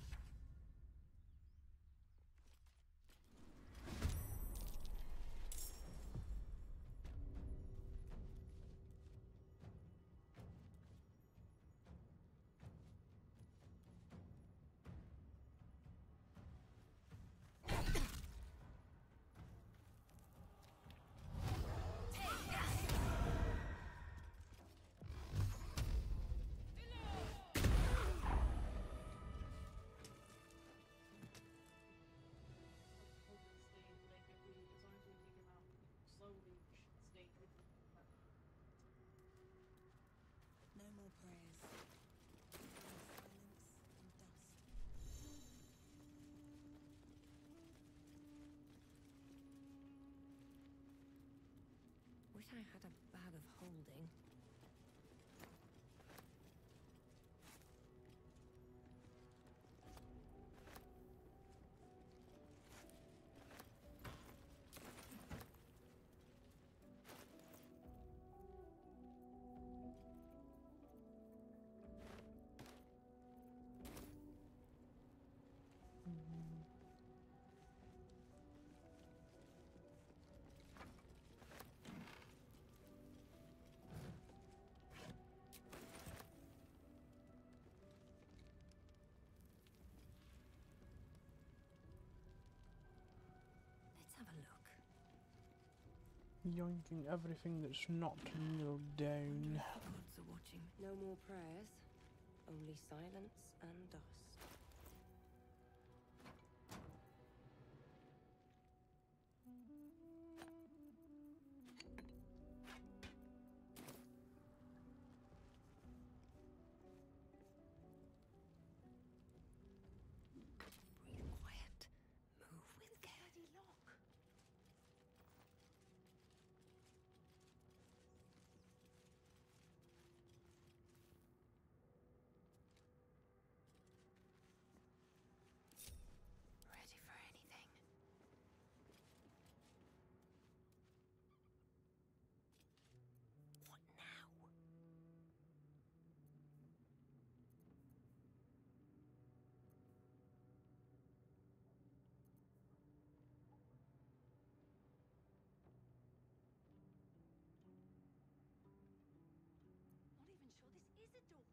No more prayers. Silence and dust. Wish I had a bag of holding. Yoinking everything that's not nailed down. The gods are watching. No more prayers, only silence and dust. Breathe quiet. Move with care. Bloody lock. Ready for anything. What now? Not even sure this is a door.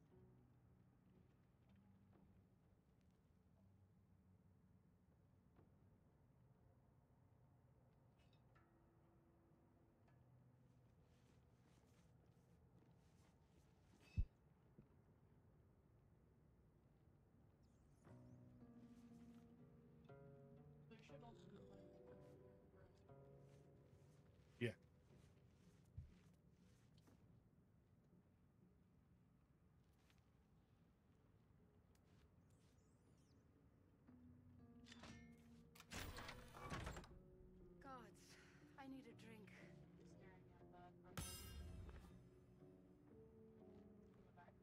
There should also be like Yeah. Gods, I need a drink. staring at that from from the back.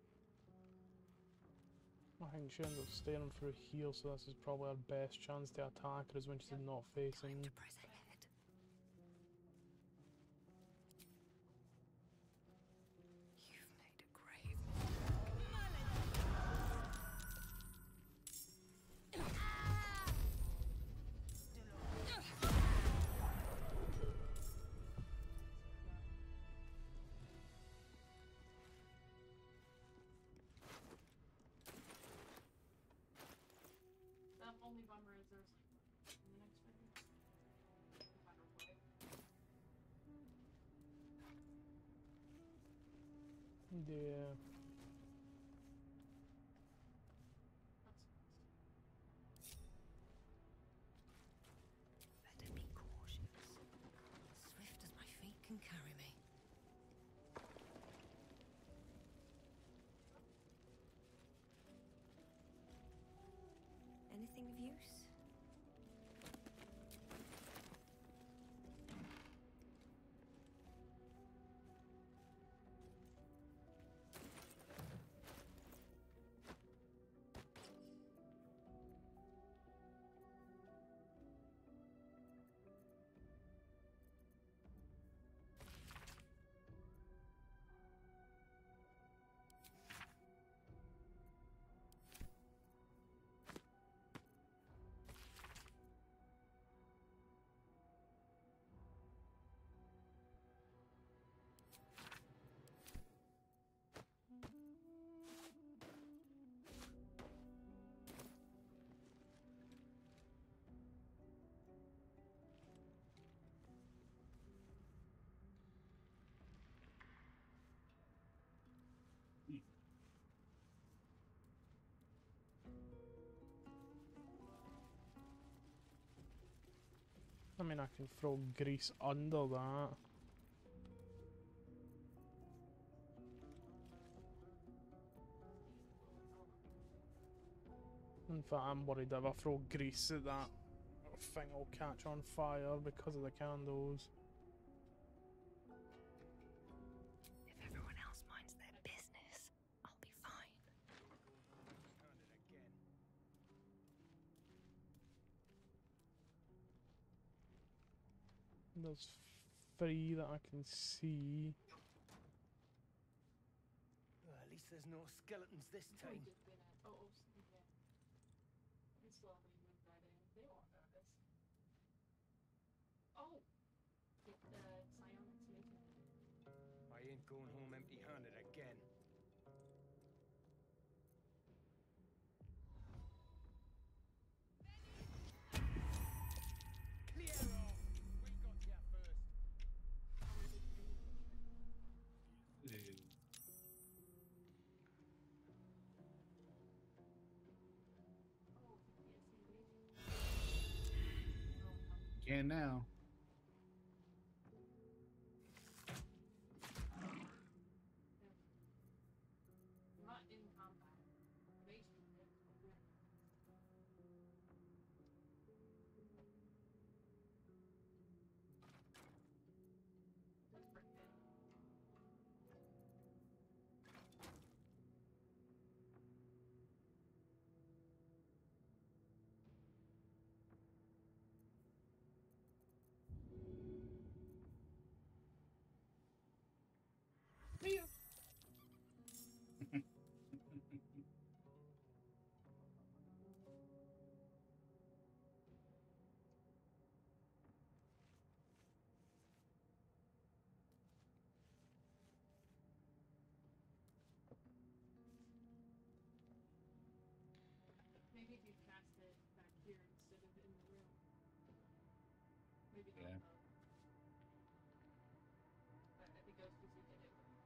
I think she ends up staying for a heal, so this is probably our best chance to attack her is when she's not facing. Press ahead. You've made a grave The only bummer is there's like in the next video. No matter what. Yeah. Better be cautious. Swift as my feet can carry me. Anything of use? I mean, I can throw grease under that. In fact, I'm worried that if I throw grease at that thing, will catch on fire because of the candles. If everyone else minds their business, I'll be fine. There's three that I can see. Well, at least there's no skeletons this time. Oh, oh, yeah. And slowly move that in. They won't notice. Oh! Get the psionics making it. I ain't going home empty-handed again. Clear off! We got you first. can now. Not in combat. Mage can hit. Mia. Maybe if you cast it back here instead of in the room. Maybe not Yeah. both. But I think I was supposed to hit it with it.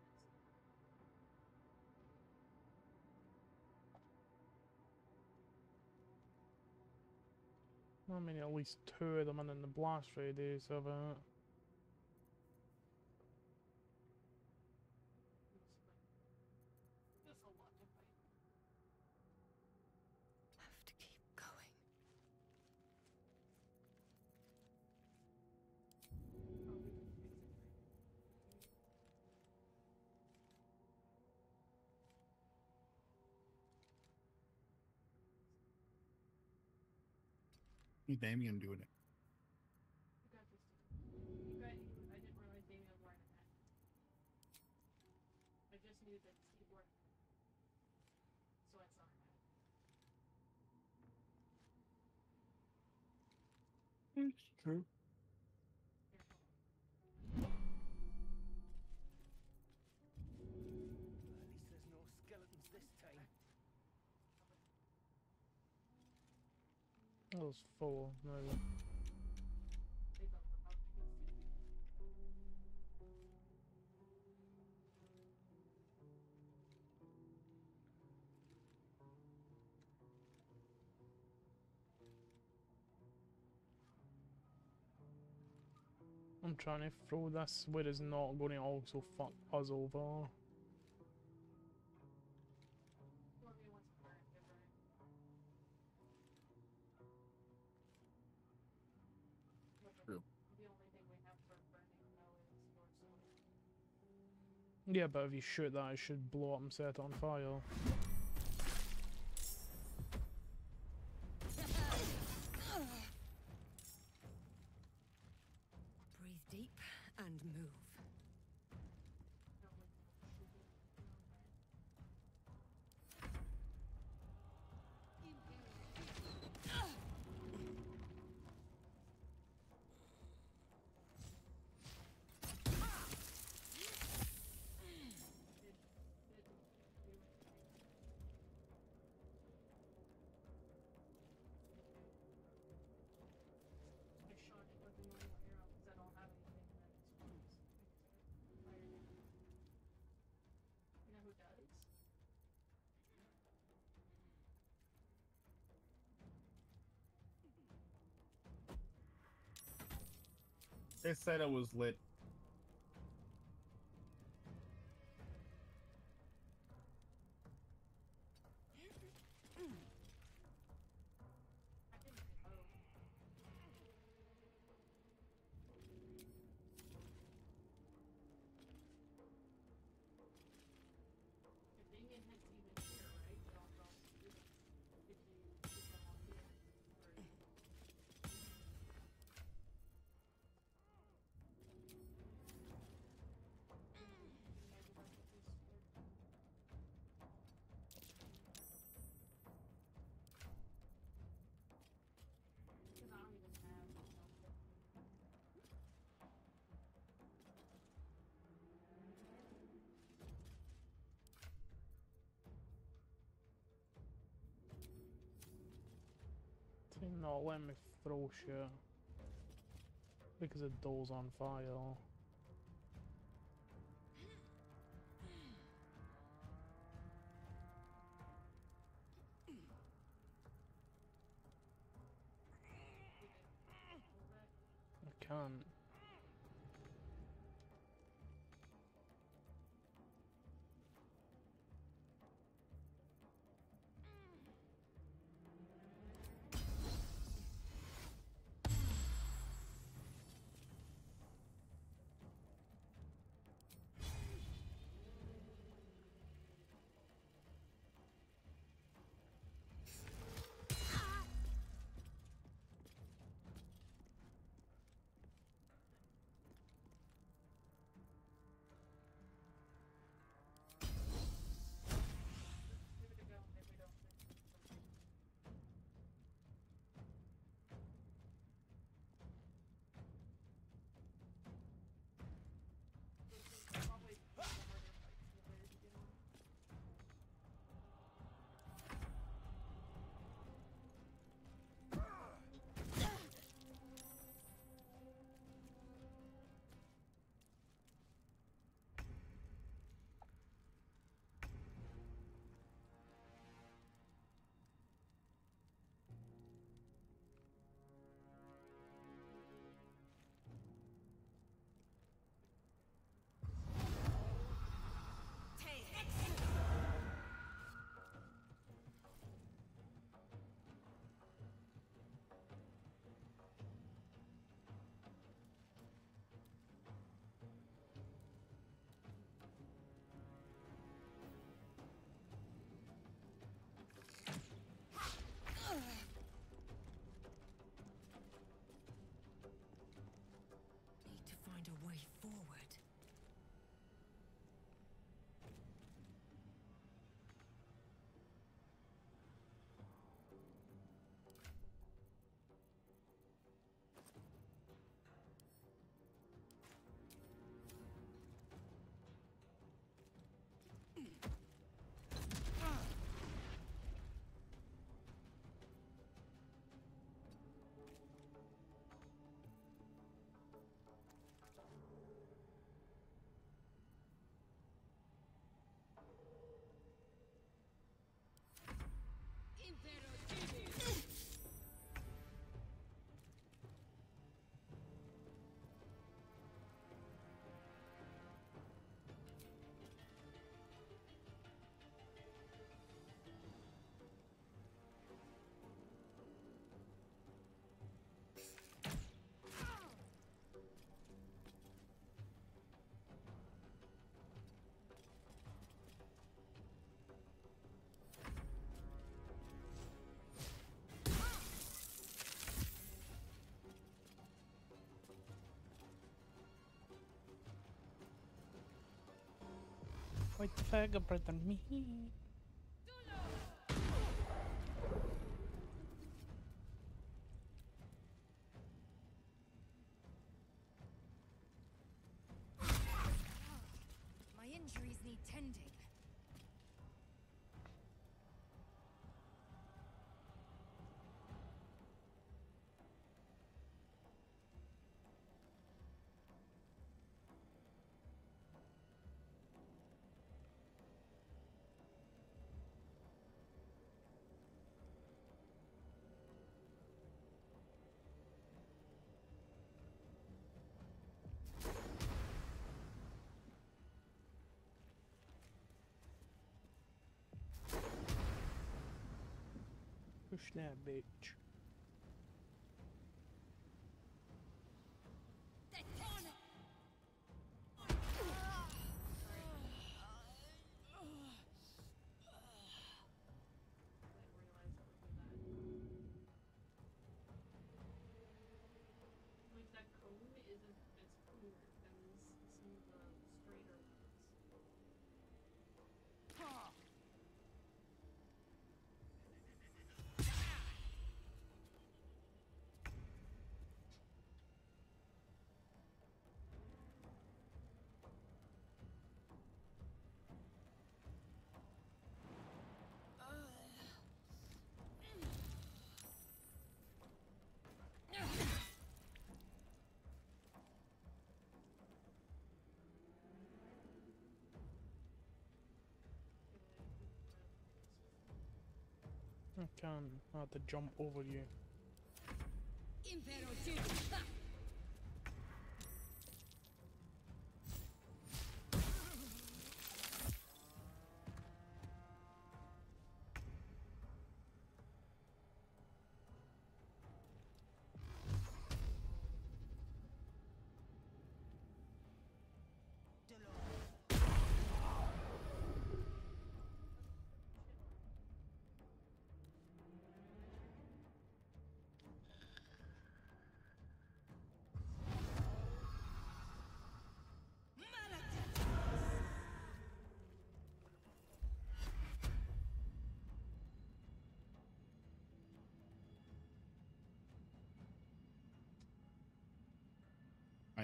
I mean, at least two of them in the blast radius of it. That's a lot to fight. Have to keep going. Oh, we can fix it right. Damien doing it. You got this, dude. You got you. I didn't realize Damien was wearing a hat. I just knew that Steve wore a hat. So I saw a hat. It's true. At least there's no skeletons this time. Those four, maybe. They don't look up against it. I'm trying to throw this where it's not going to also fuck us over. Well, maybe once a burn, they burn. But the, True. the only thing we have for burning now is your sword. Yeah, but if you shoot that, it should blow up and set it on fire. Breathe deep and move. I shot it with a normal arrow because I don't have anything that explodes. I can start firing it. You know who does? They said it was lit. I can reload. If Damien hits even here, right? You don't go through them. If you shoot them on here. Or Because I don't even have something. It's not letting me throw shit. Because the door's on fire. Hold that. can. Need to find a way forward. White fingerprint on me. My injuries need tending. Push that bitch. Like that cone isn't as clear as some of the straighter ones. I can. I had to jump over you. Impero Judo.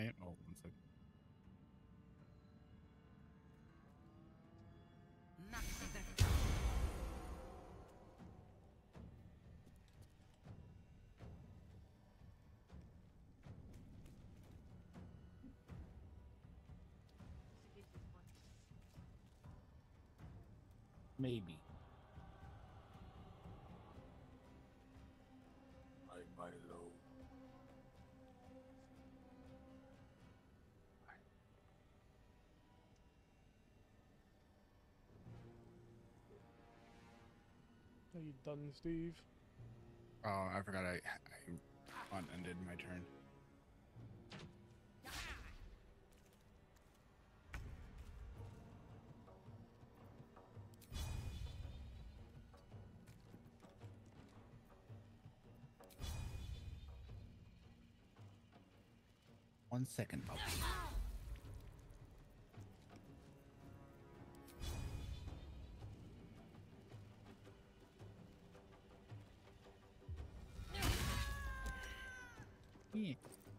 I am. Oh, one second. Maybe. I buy low. Are you done, Steve? Oh, I forgot I, I unended my turn. One second, Bob. Yeah.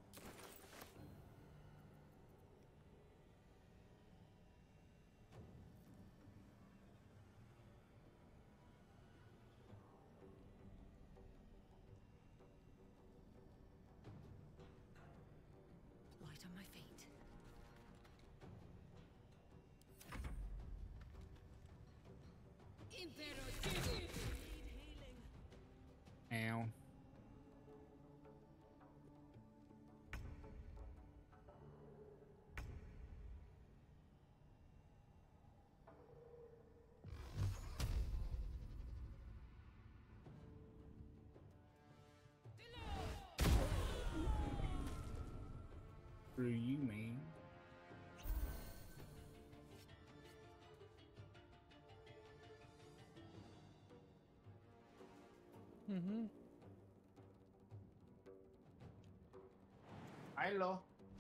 Light on my feet. Ow. Through you, man. Mm-hmm. Hello.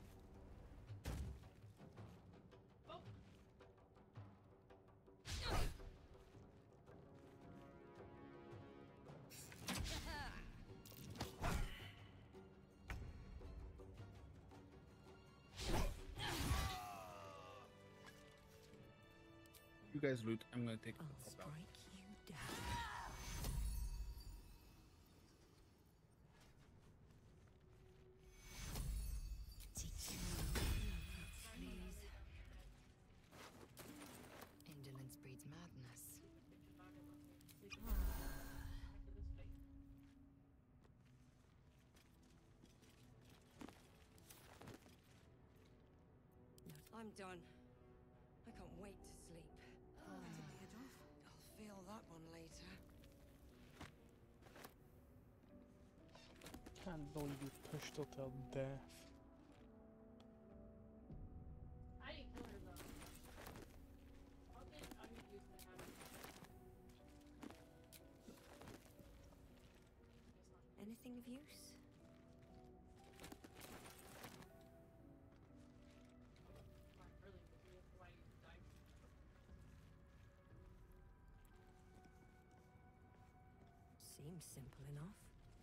You guys loot. I'm gonna take. I'll strike you down. Indolence breeds madness. I'm done. I can't wait to sleep. I'll feel that one later. Can't believe you pushed her till death. I didn't kill her though. I'll get, I'm gonna use my hammer. Anything of use? Seems simple enough.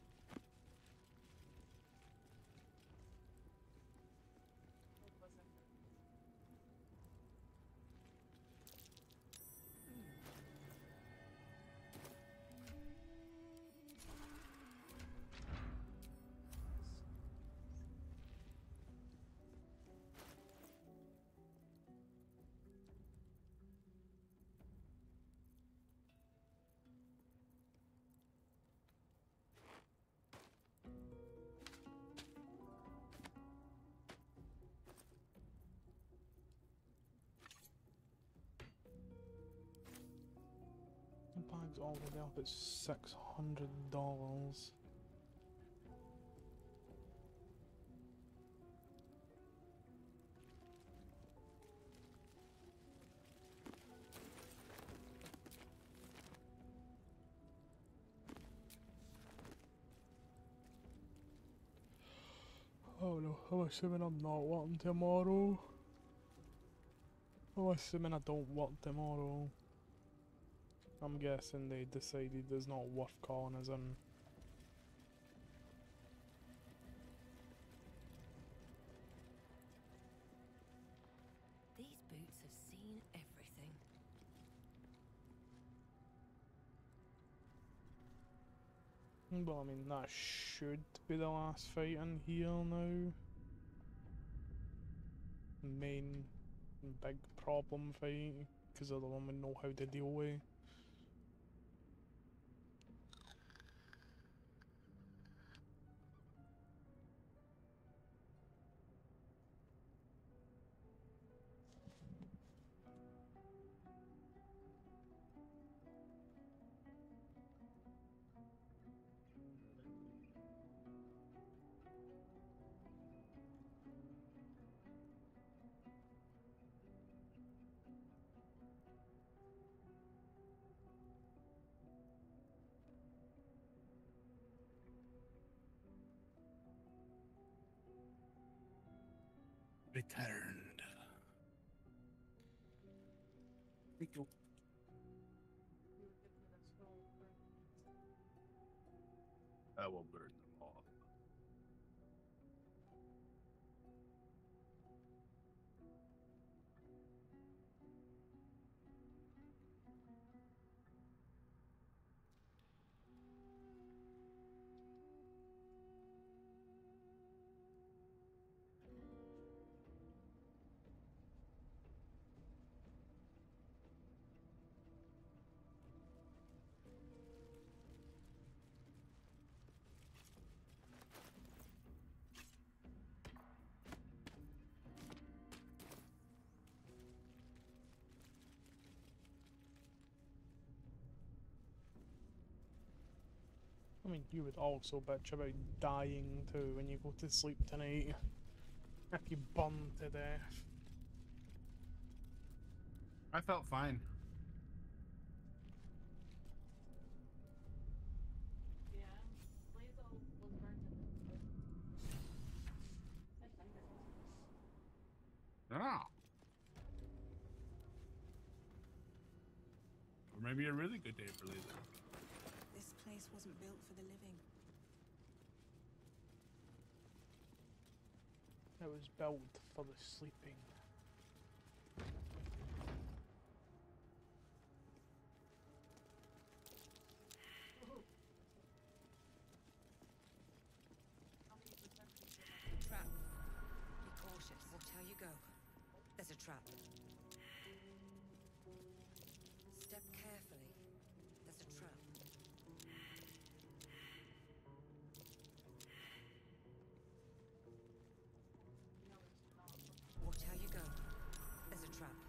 The bag's already up at six hundred dollars. Oh no, I'm assuming I'm not working tomorrow. I'm assuming I don't work tomorrow. I'm guessing they decided it's not worth calling us in. Well, I mean, that should be the last fight in here now. Main big problem fight, because they're the one we know how to deal with. Returned. Thank you. I will burn them off. I mean, you would also bitch about dying too when you go to sleep tonight. If you burn to death. I felt fine. Yeah, lae'zel was burnt in this. I think it was. Ah. Or maybe a really good day for laser. This place wasn't built for the living. It was built for the sleeping. Trap. Be cautious. Watch how you go. There's a trap. Step carefully. There's a trap. Watch how you go. There's a trap.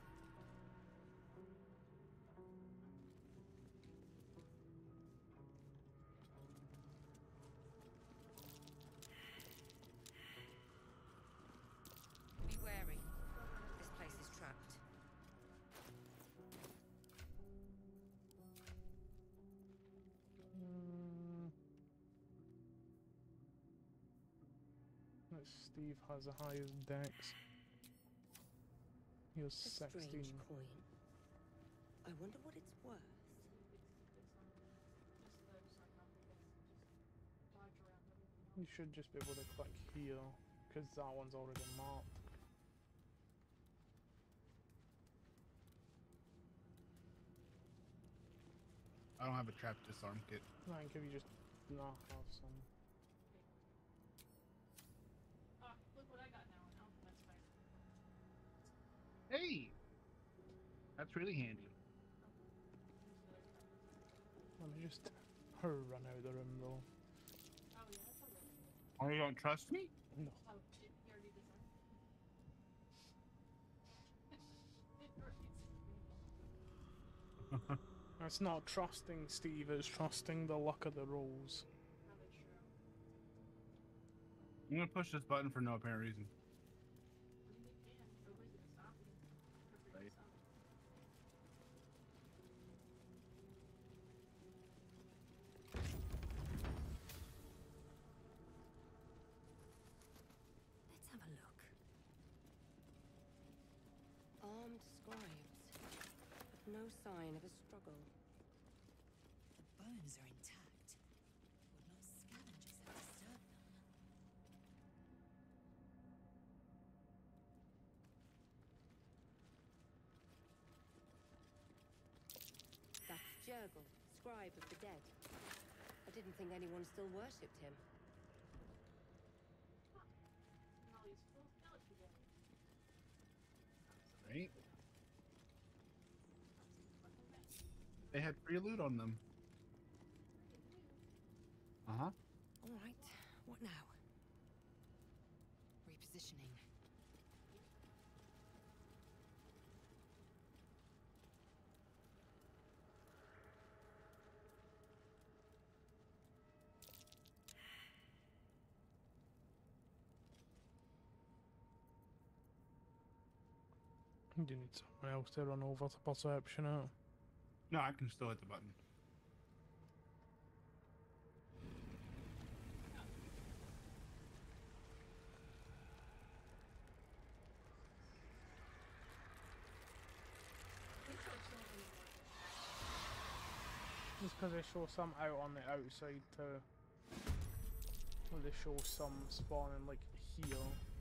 Be wary. This place is trapped. Mm. Steve has the highest dex. He was A sixteen. strange coin. I wonder what it's worth. You should just be able to click here, because that one's already marked. I don't have a trap disarm kit. No, I think if you just not have some. Oh, look what I got now, an alphabet spider. Hey! That's really handy. Let me just run out of the room though. Oh yeah, that's a little. Oh, you don't trust me? No. Oh, he already disarmed. It's not trusting Steve, it's trusting the luck of the rolls. I'm gonna push this button for no apparent reason. Right. Let's have a look. Armed scribes, but no sign of a struggle. The bones are intact. Would not scavengers have disturbed them? That's Jurgle, scribe of the dead. A I didn't think anyone still worshipped him. Right? They had free loot on them. Uh-huh. All right, what now? Repositioning. You need someone else to run over to perception it. No, I can still hit the button. Just because they show some out on the outside too. Or they show some spawning like here.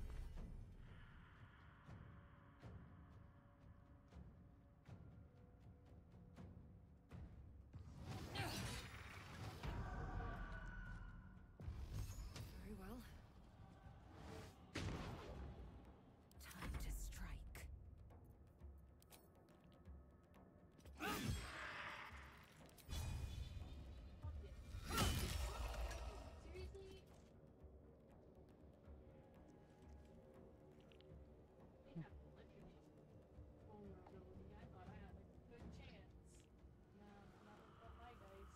Very well. Time to strike. Seriously? They have electric vulnerability. I thought I had a good chance. No, not with my dice.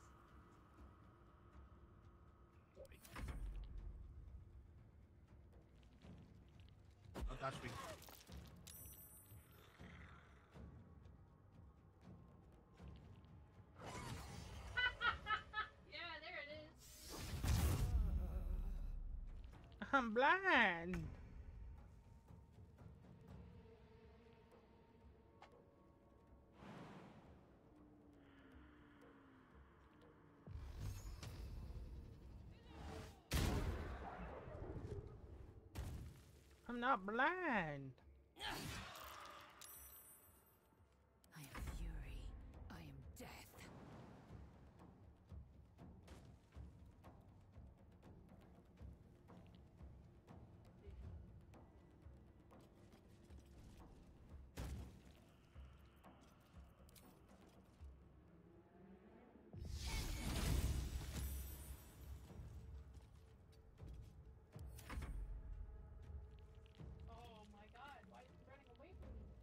Oh gosh, we Yeah, there it is. I'm blind. I'm not blind. I am fury. I am death. Oh my god, why is he running away from me?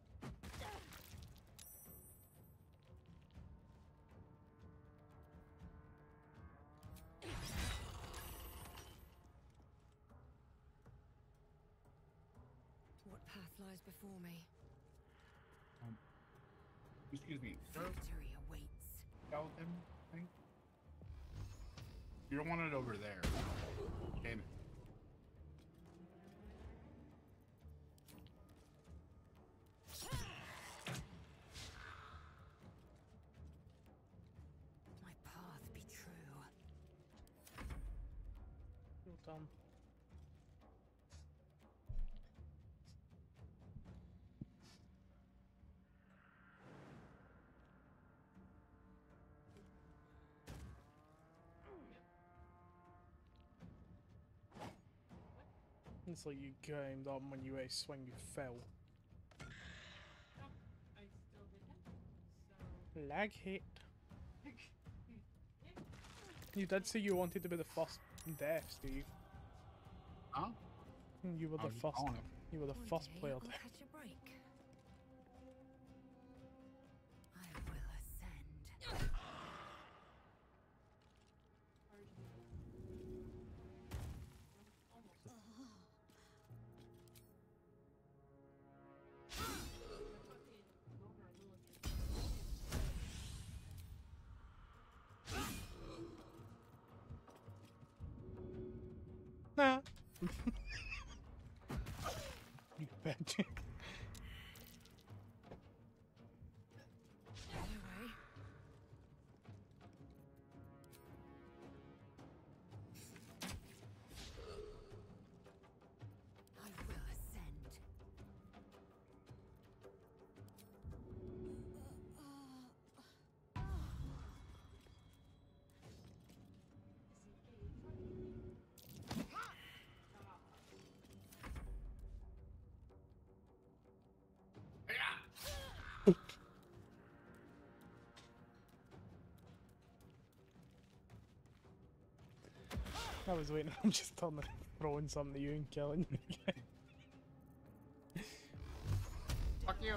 What path lies before me? um, excuse me. Sir? Victory awaits. Skeleton thing? You don't want it over there. Damn it. My path be true. Well done. It's like you gamed up when you ate swing, you fell. Oh, I still did him. So. Lag hit. You did say you wanted to be the first death, Steve. Huh? You were I the was first. calling him. You were the One first day player I'll death. catch a break. I will ascend. Nah. You betcha. No way. I will ascend. I was waiting. I'm just turning, throwing something to you and killing you again. Fuck you.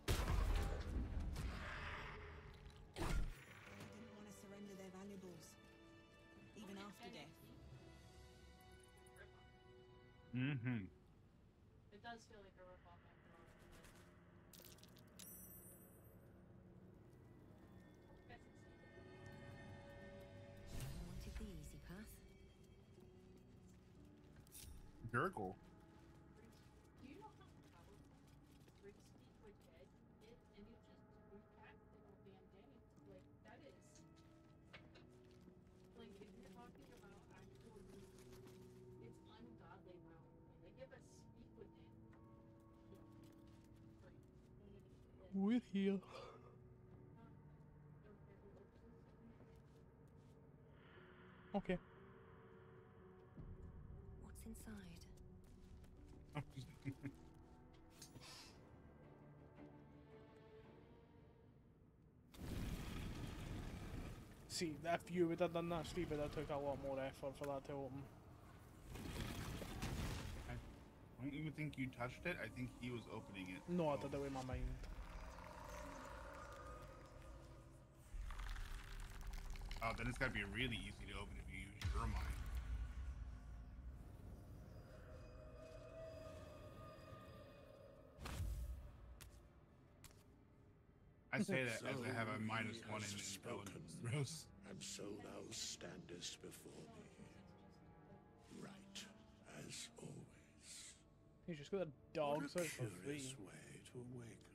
They didn't want to surrender their valuables, even after death. Mm-hmm. It does feel like a rip-off after all. I wanted the easy path. Gurgle. Do you know how powerful Rick Speak with Dead is? And you just recasted all Van Damme. Like, that is. Like, if you're talking about actual movies, it's ungodly powerful. Like, if a Speak with Dead. We're here. Okay. What's inside? See, if you would have done that, Steve, it took a lot more effort for that to open. I don't even think you touched it. I think he was opening it. No, I did it with my mind. Oh, then it's gotta be really easy to open if you use your mind. I say that as I have a minus one in spoken, throws. and so thou standest before me, right as always. You just got a dog What so a it's for curious free. way to awaken.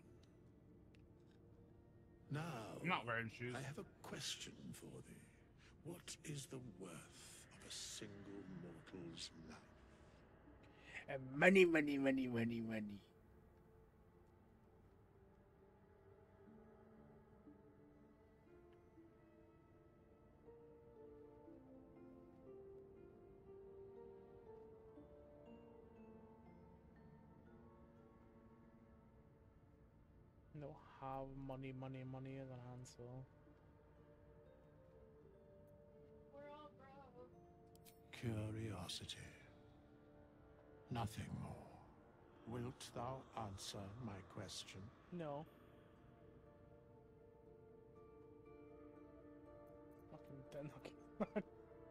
Now, I'm not wearing shoes. I have a question for thee. What is the worth of a single mortal's life? And money, money, money, money, money. No, have money, money, money as an answer. We're all broke. Curiosity. Nothing more. Wilt thou answer my question? No. Fucking den. Okay.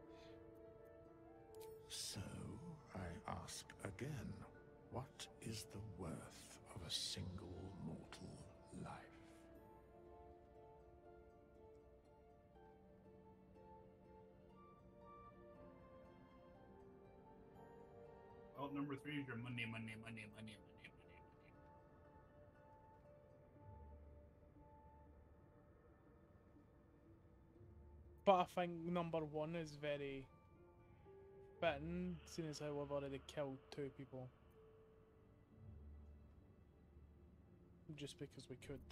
So, I ask again, what is the worth of a single mortal life? Oh, number three is your money, money, money, money, money, money, money. But I think number one is very fitting, seeing as how we've already killed two people. Just because we could.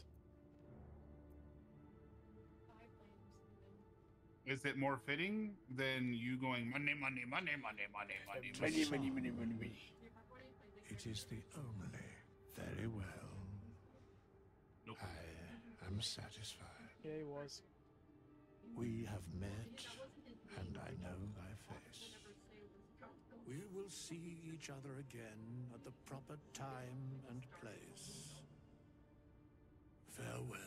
Is it more fitting than you going money, money, money, money, money, money, money, money, money, money, money? It is the only. Very well. Nope. I am satisfied. Yeah, he was. We have met, and I know thy face. We will see each other again at the proper time and place. Farewell.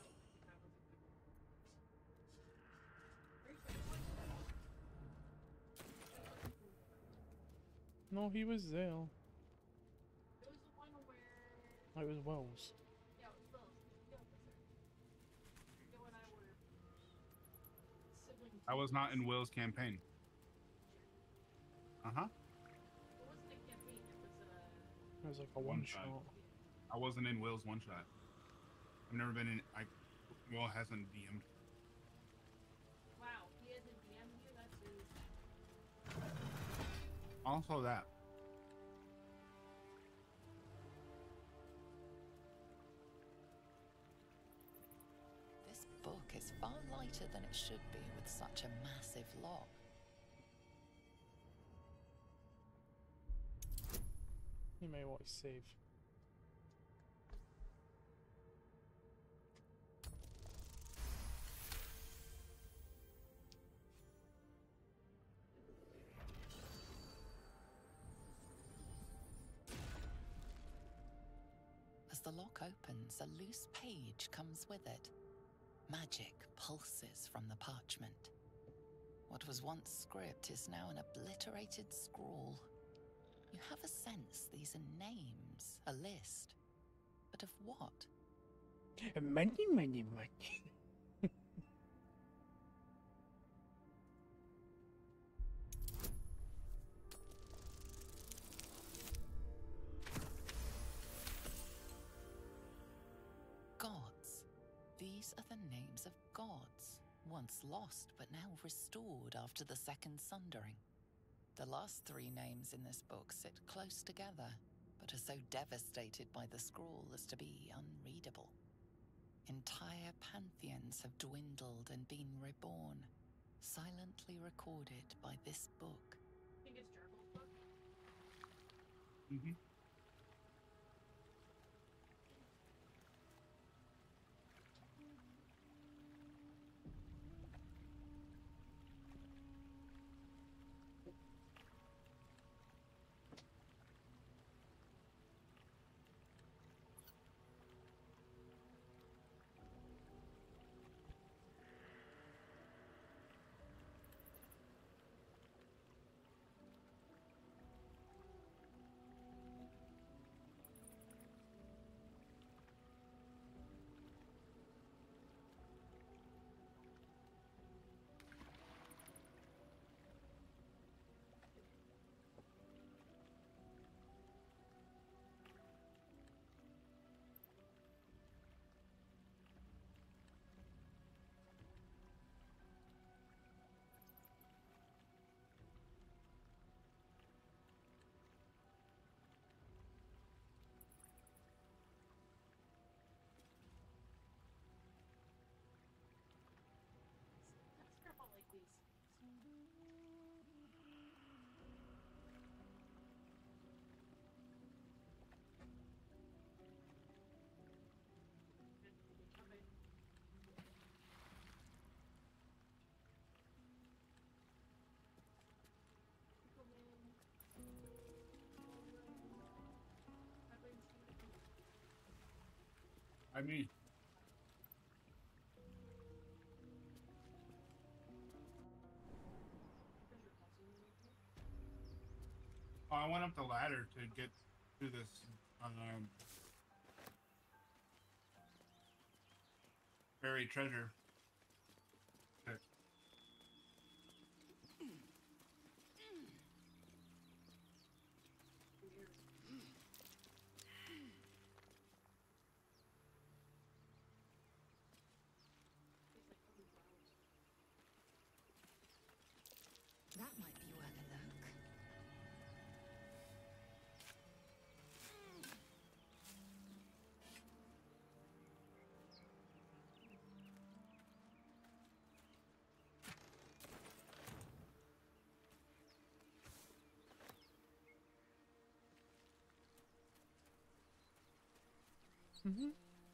No, he was there. It was the one where... It was Wells. Yeah, it was Wells. The officer. You and I were siblings. I was not in Will's campaign. Uh-huh. It wasn't a campaign, it was a... It was like a one shot. I wasn't in Will's one shot. I've never been in. I Will hasn't D M'd. Wow, he hasn't D M'd you? That's rude. Also that. This book is far lighter than it should be with such a massive lock. You may want to save. the lock opens, a loose page comes with it. Magic pulses from the parchment. What was once script is now an obliterated scrawl. You have a sense these are names, a list. But of what? Money, money, money. Gods. These are the names of gods, once lost but now restored after the Second Sundering. The last three names in this book sit close together, but are so devastated by the scrawl as to be unreadable. Entire pantheons have dwindled and been reborn, silently recorded by this book. I think it's Jarvel's book. Mm-hmm. Let's grab all like these. I mean, oh, I went up the ladder to get to this um, buried treasure. Okay. That might be worth a look. Mm-hmm.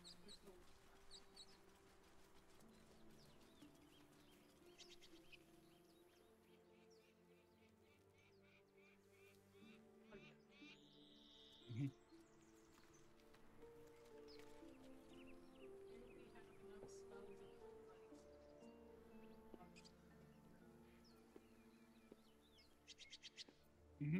Mhm. Mm-hmm.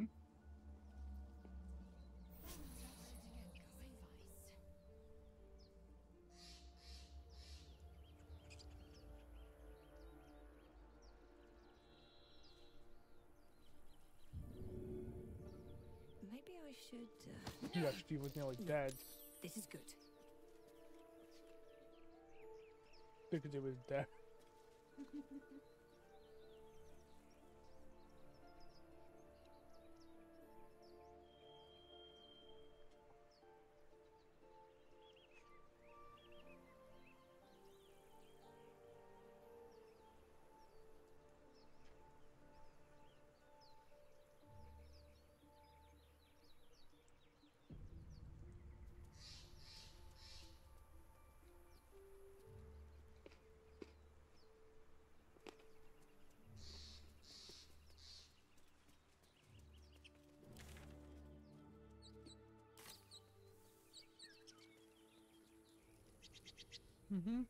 Maybe I should. Uh... He actually was nearly dead This is good. because he was dead. Mm-hmm.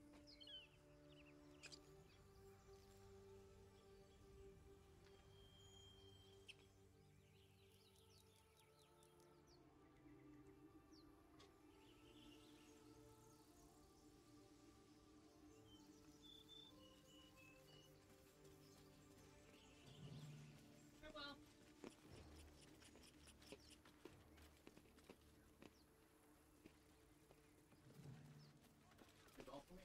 Farewell. Good all for me.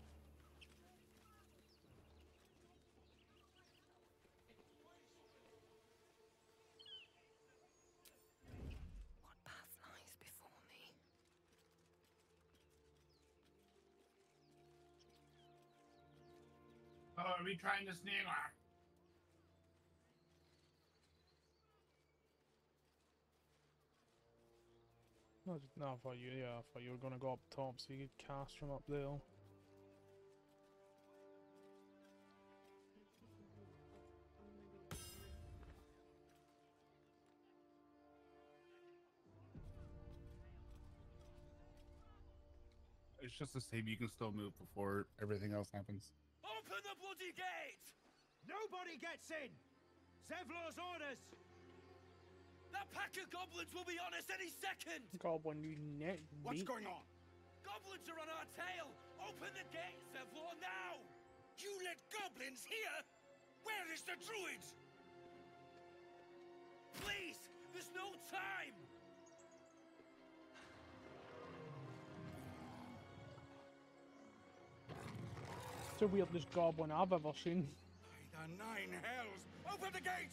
What path lies before me? Oh, are we trying to sneak? No, just- no, I thought you, yeah, I thought you were gonna go up top so you could cast from up there. It's just to save you can still move before everything else happens. Open the bloody gate! Nobody gets in! Zevlor's orders! That pack of goblins will be on us any second! Goblin, you net. What's going on? Goblins are on our tail! Open the gate, Zevlor, now! You let goblins here? Where is the druid? Please! There's no time! It's the weirdest goblin I've ever seen. By the nine hells! Open the gate!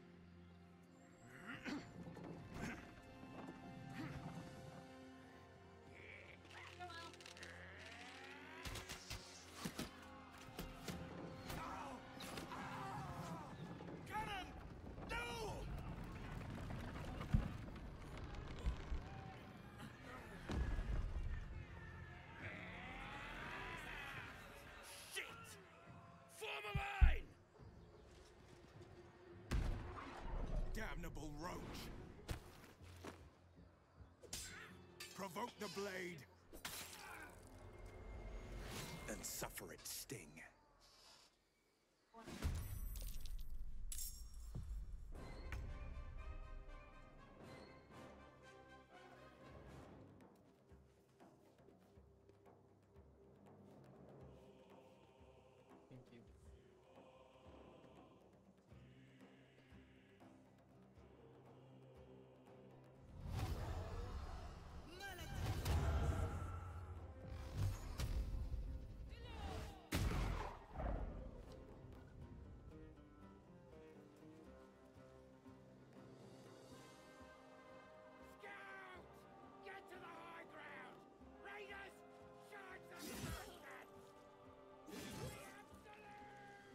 Cannon! No! Shit! Form a line! Damnable roach! Provoke the blade and suffer its sting. Thank you. Scout! Get to the high ground! Raiders! Charge the bastards! The Absolute!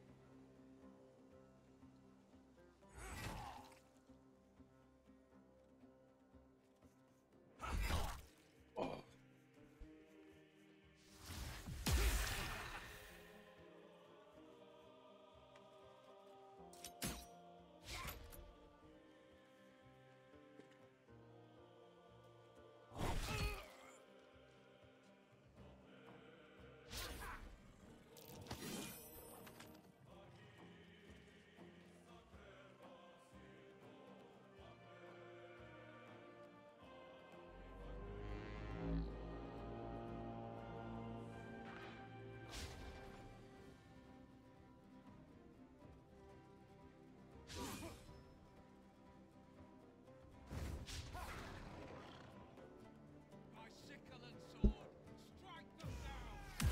My sickle and sword! Strike them down!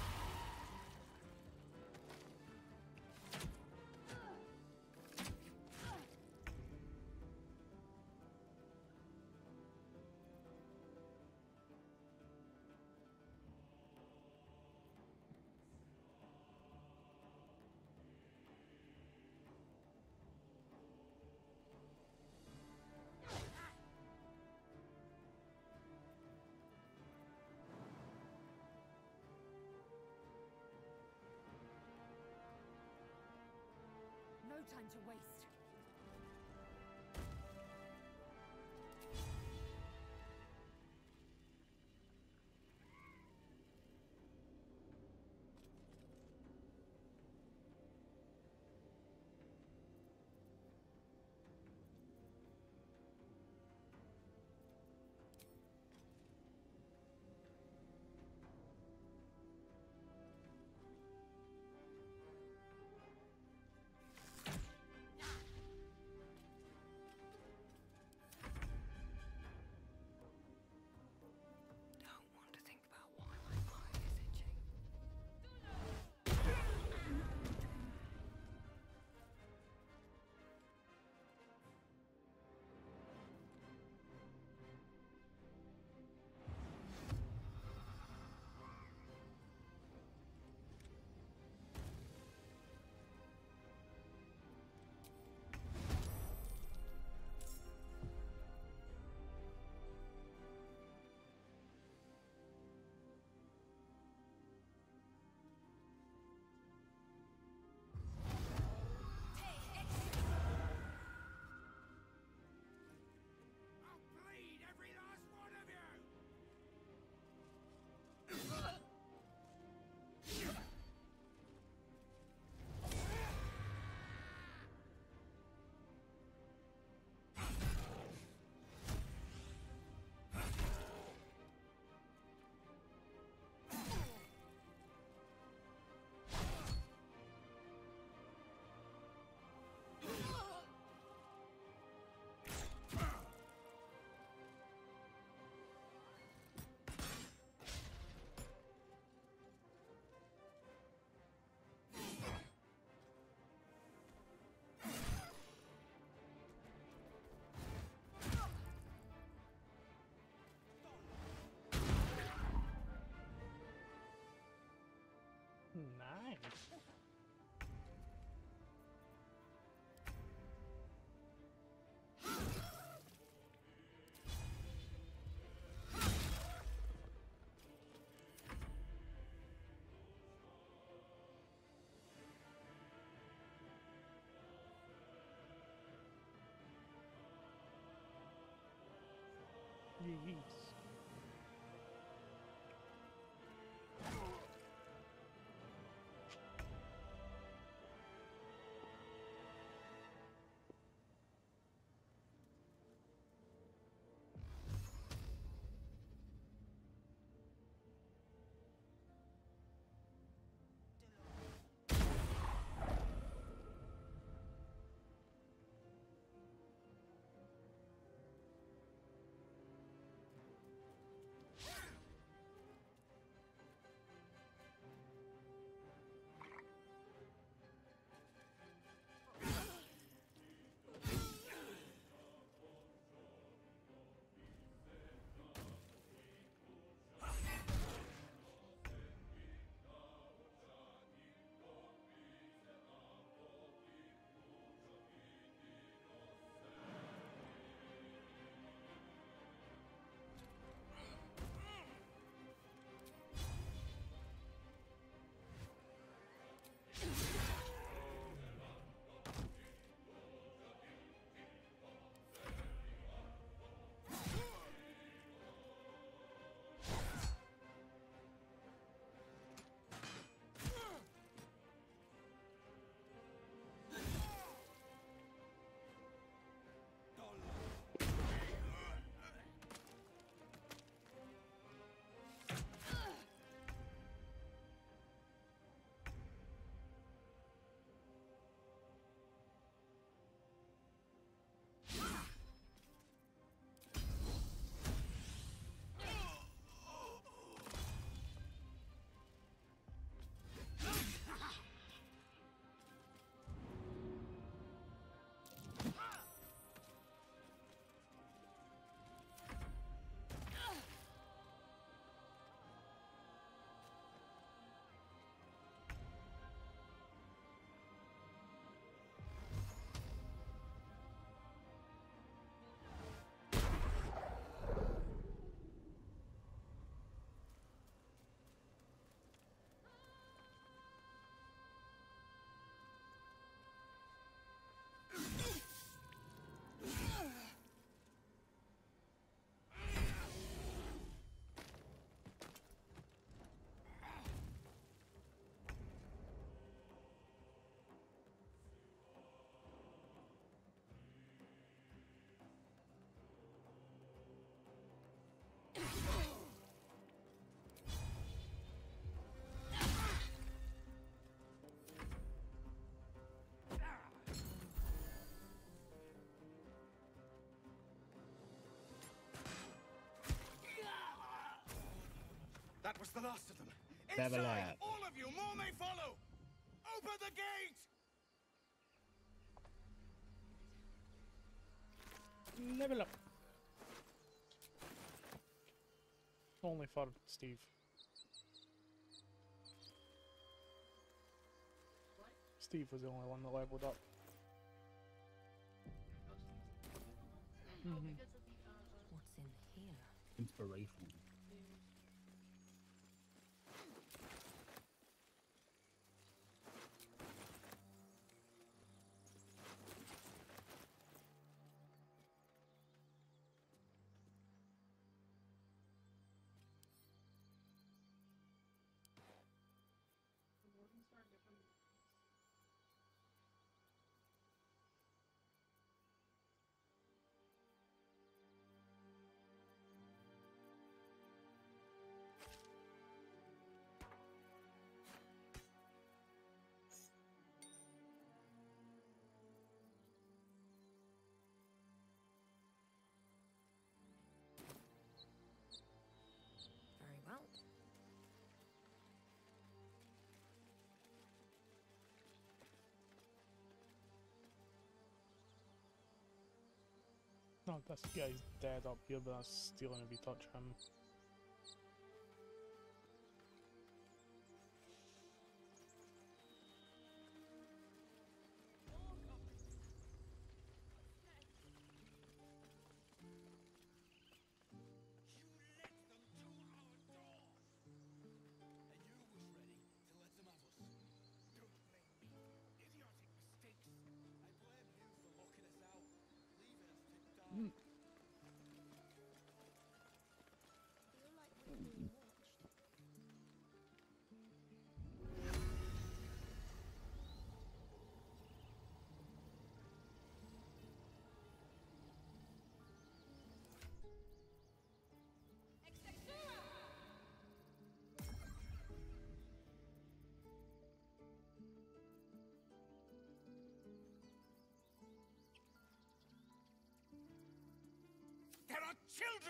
No time to waste. nice. Yes. That was the last of them. Level Inside! up. All of you! More may follow! Open the gate! Level up. Only for Steve. Steve was the only one that leveled up. Mm-hmm. What's in here? Inspiration. Very well. No, this guy's dead up here, but that's stealing if you touch him.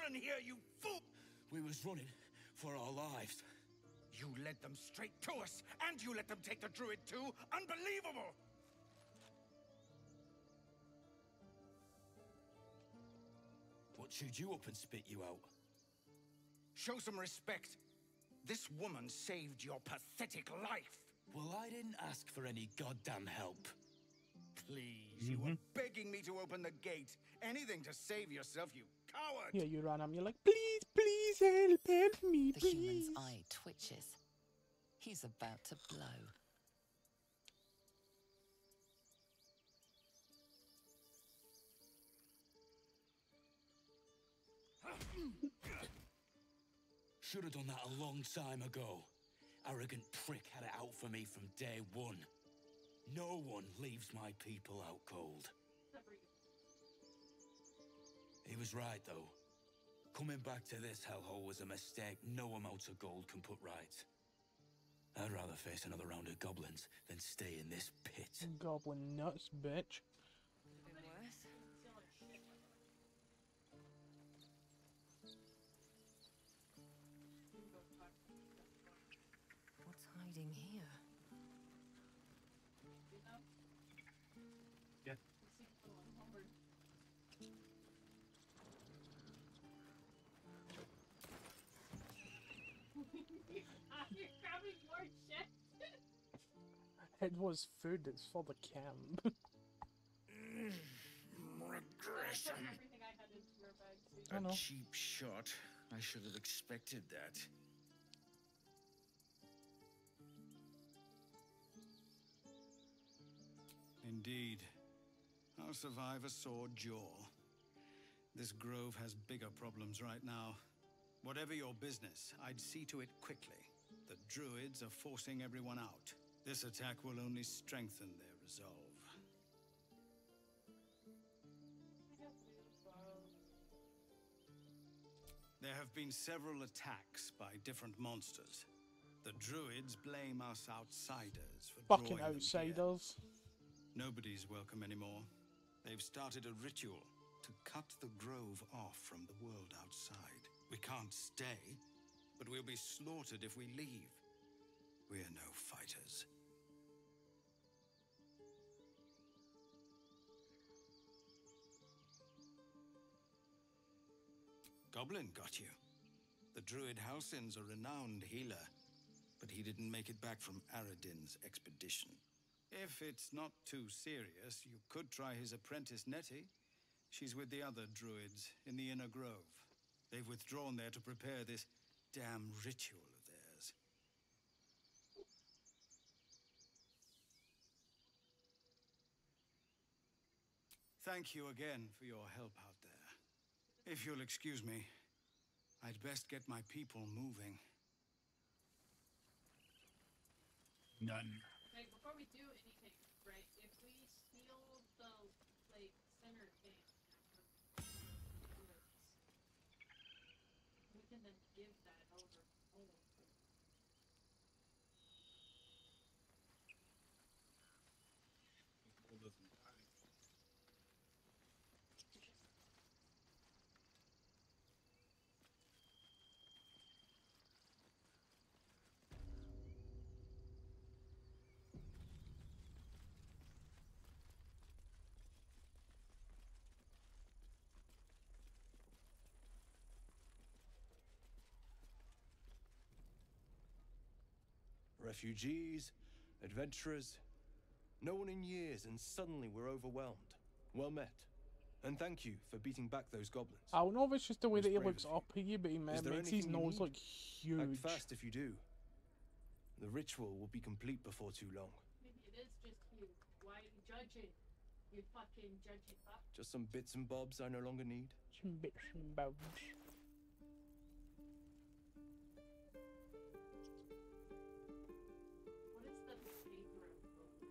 children here, you fool! We was running for our lives. You led them straight to us, and you let them take the druid too? Unbelievable! What chewed you up and spit you out? Show some respect. This woman saved your pathetic life. Well, I didn't ask for any goddamn help. Please, you were begging me to open the gate. Anything to save yourself, you coward! Yeah, you ran up. You're like, please, please help, help me, The please. human's eye twitches. He's about to blow. Should have done that a long time ago. Arrogant prick had it out for me from day one. No one leaves my people out cold. He was right, though. Coming back to this hellhole was a mistake no amount of gold can put right. I'd rather face another round of goblins than stay in this pit. Goblin nuts, bitch. What's hiding here? Yeah. You're grabbing more shit. It was food. It's for the camp. Regression. Everything I had into your bag, so I A know. cheap shot. I should have expected that. Indeed. I'll survive a sore jaw. This grove has bigger problems right now. Whatever your business, I'd see to it quickly. The druids are forcing everyone out. This attack will only strengthen their resolve. There have been several attacks by different monsters. The druids blame us outsiders for Fucking drawing them here. outsiders. Nobody's welcome anymore. They've started a ritual to cut the grove off from the world outside. We can't stay, but we'll be slaughtered if we leave. We're no fighters. Goblin got you. The druid Halsin's a renowned healer, but he didn't make it back from Aradin's expedition. If it's not too serious, you could try his apprentice Nettie. She's with the other druids in the inner grove. They've withdrawn there to prepare this damn ritual of theirs. Thank you again for your help out there. If you'll excuse me, I'd best get my people moving. None. Like, before we do anything, right, if we steal the, like, center thing, we can then give that over home. Refugees, adventurers, no one in years, and suddenly we're overwhelmed. Well met. And thank you for beating back those goblins. I don't know if it's just the way that he brave looks of you. up here, but he ma- Is there makes his anything you nose need? look huge. Act fast if you do. The ritual will be complete before too long. Maybe it is just you. Why are you judging? You fucking judgy fuck. Just some bits and bobs I no longer need. Some bits and bobs. What is the behavior of both?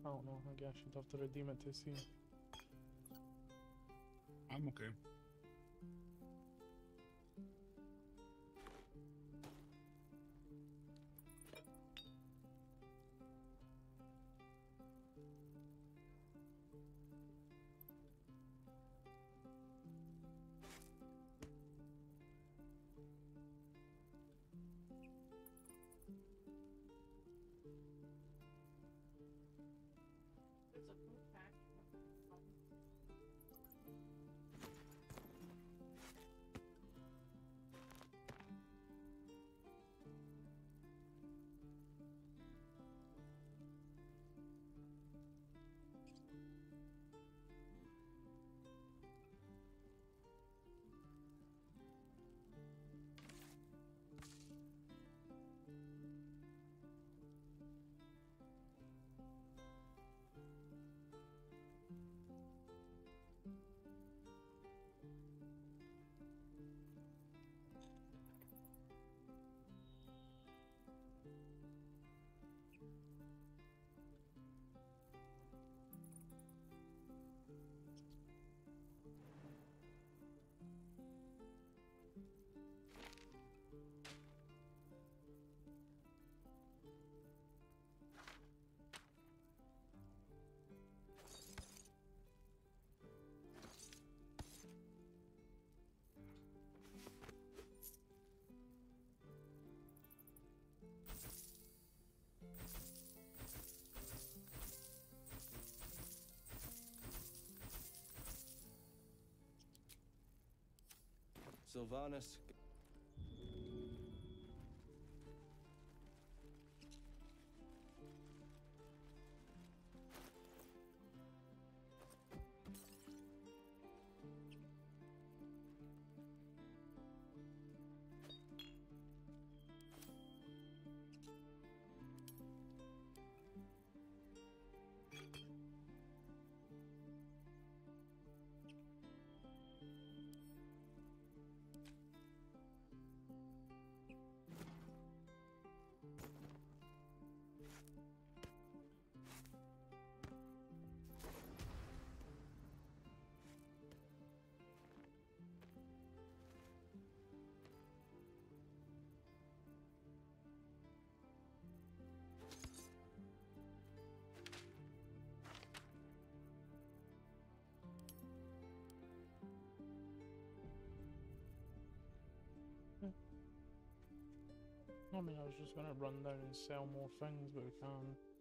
I don't know, I guess you'd have to redeem it to see. I'm okay. There's a food pack. Sylvanas. I mean, I was just gonna run down and sell more things, but we can.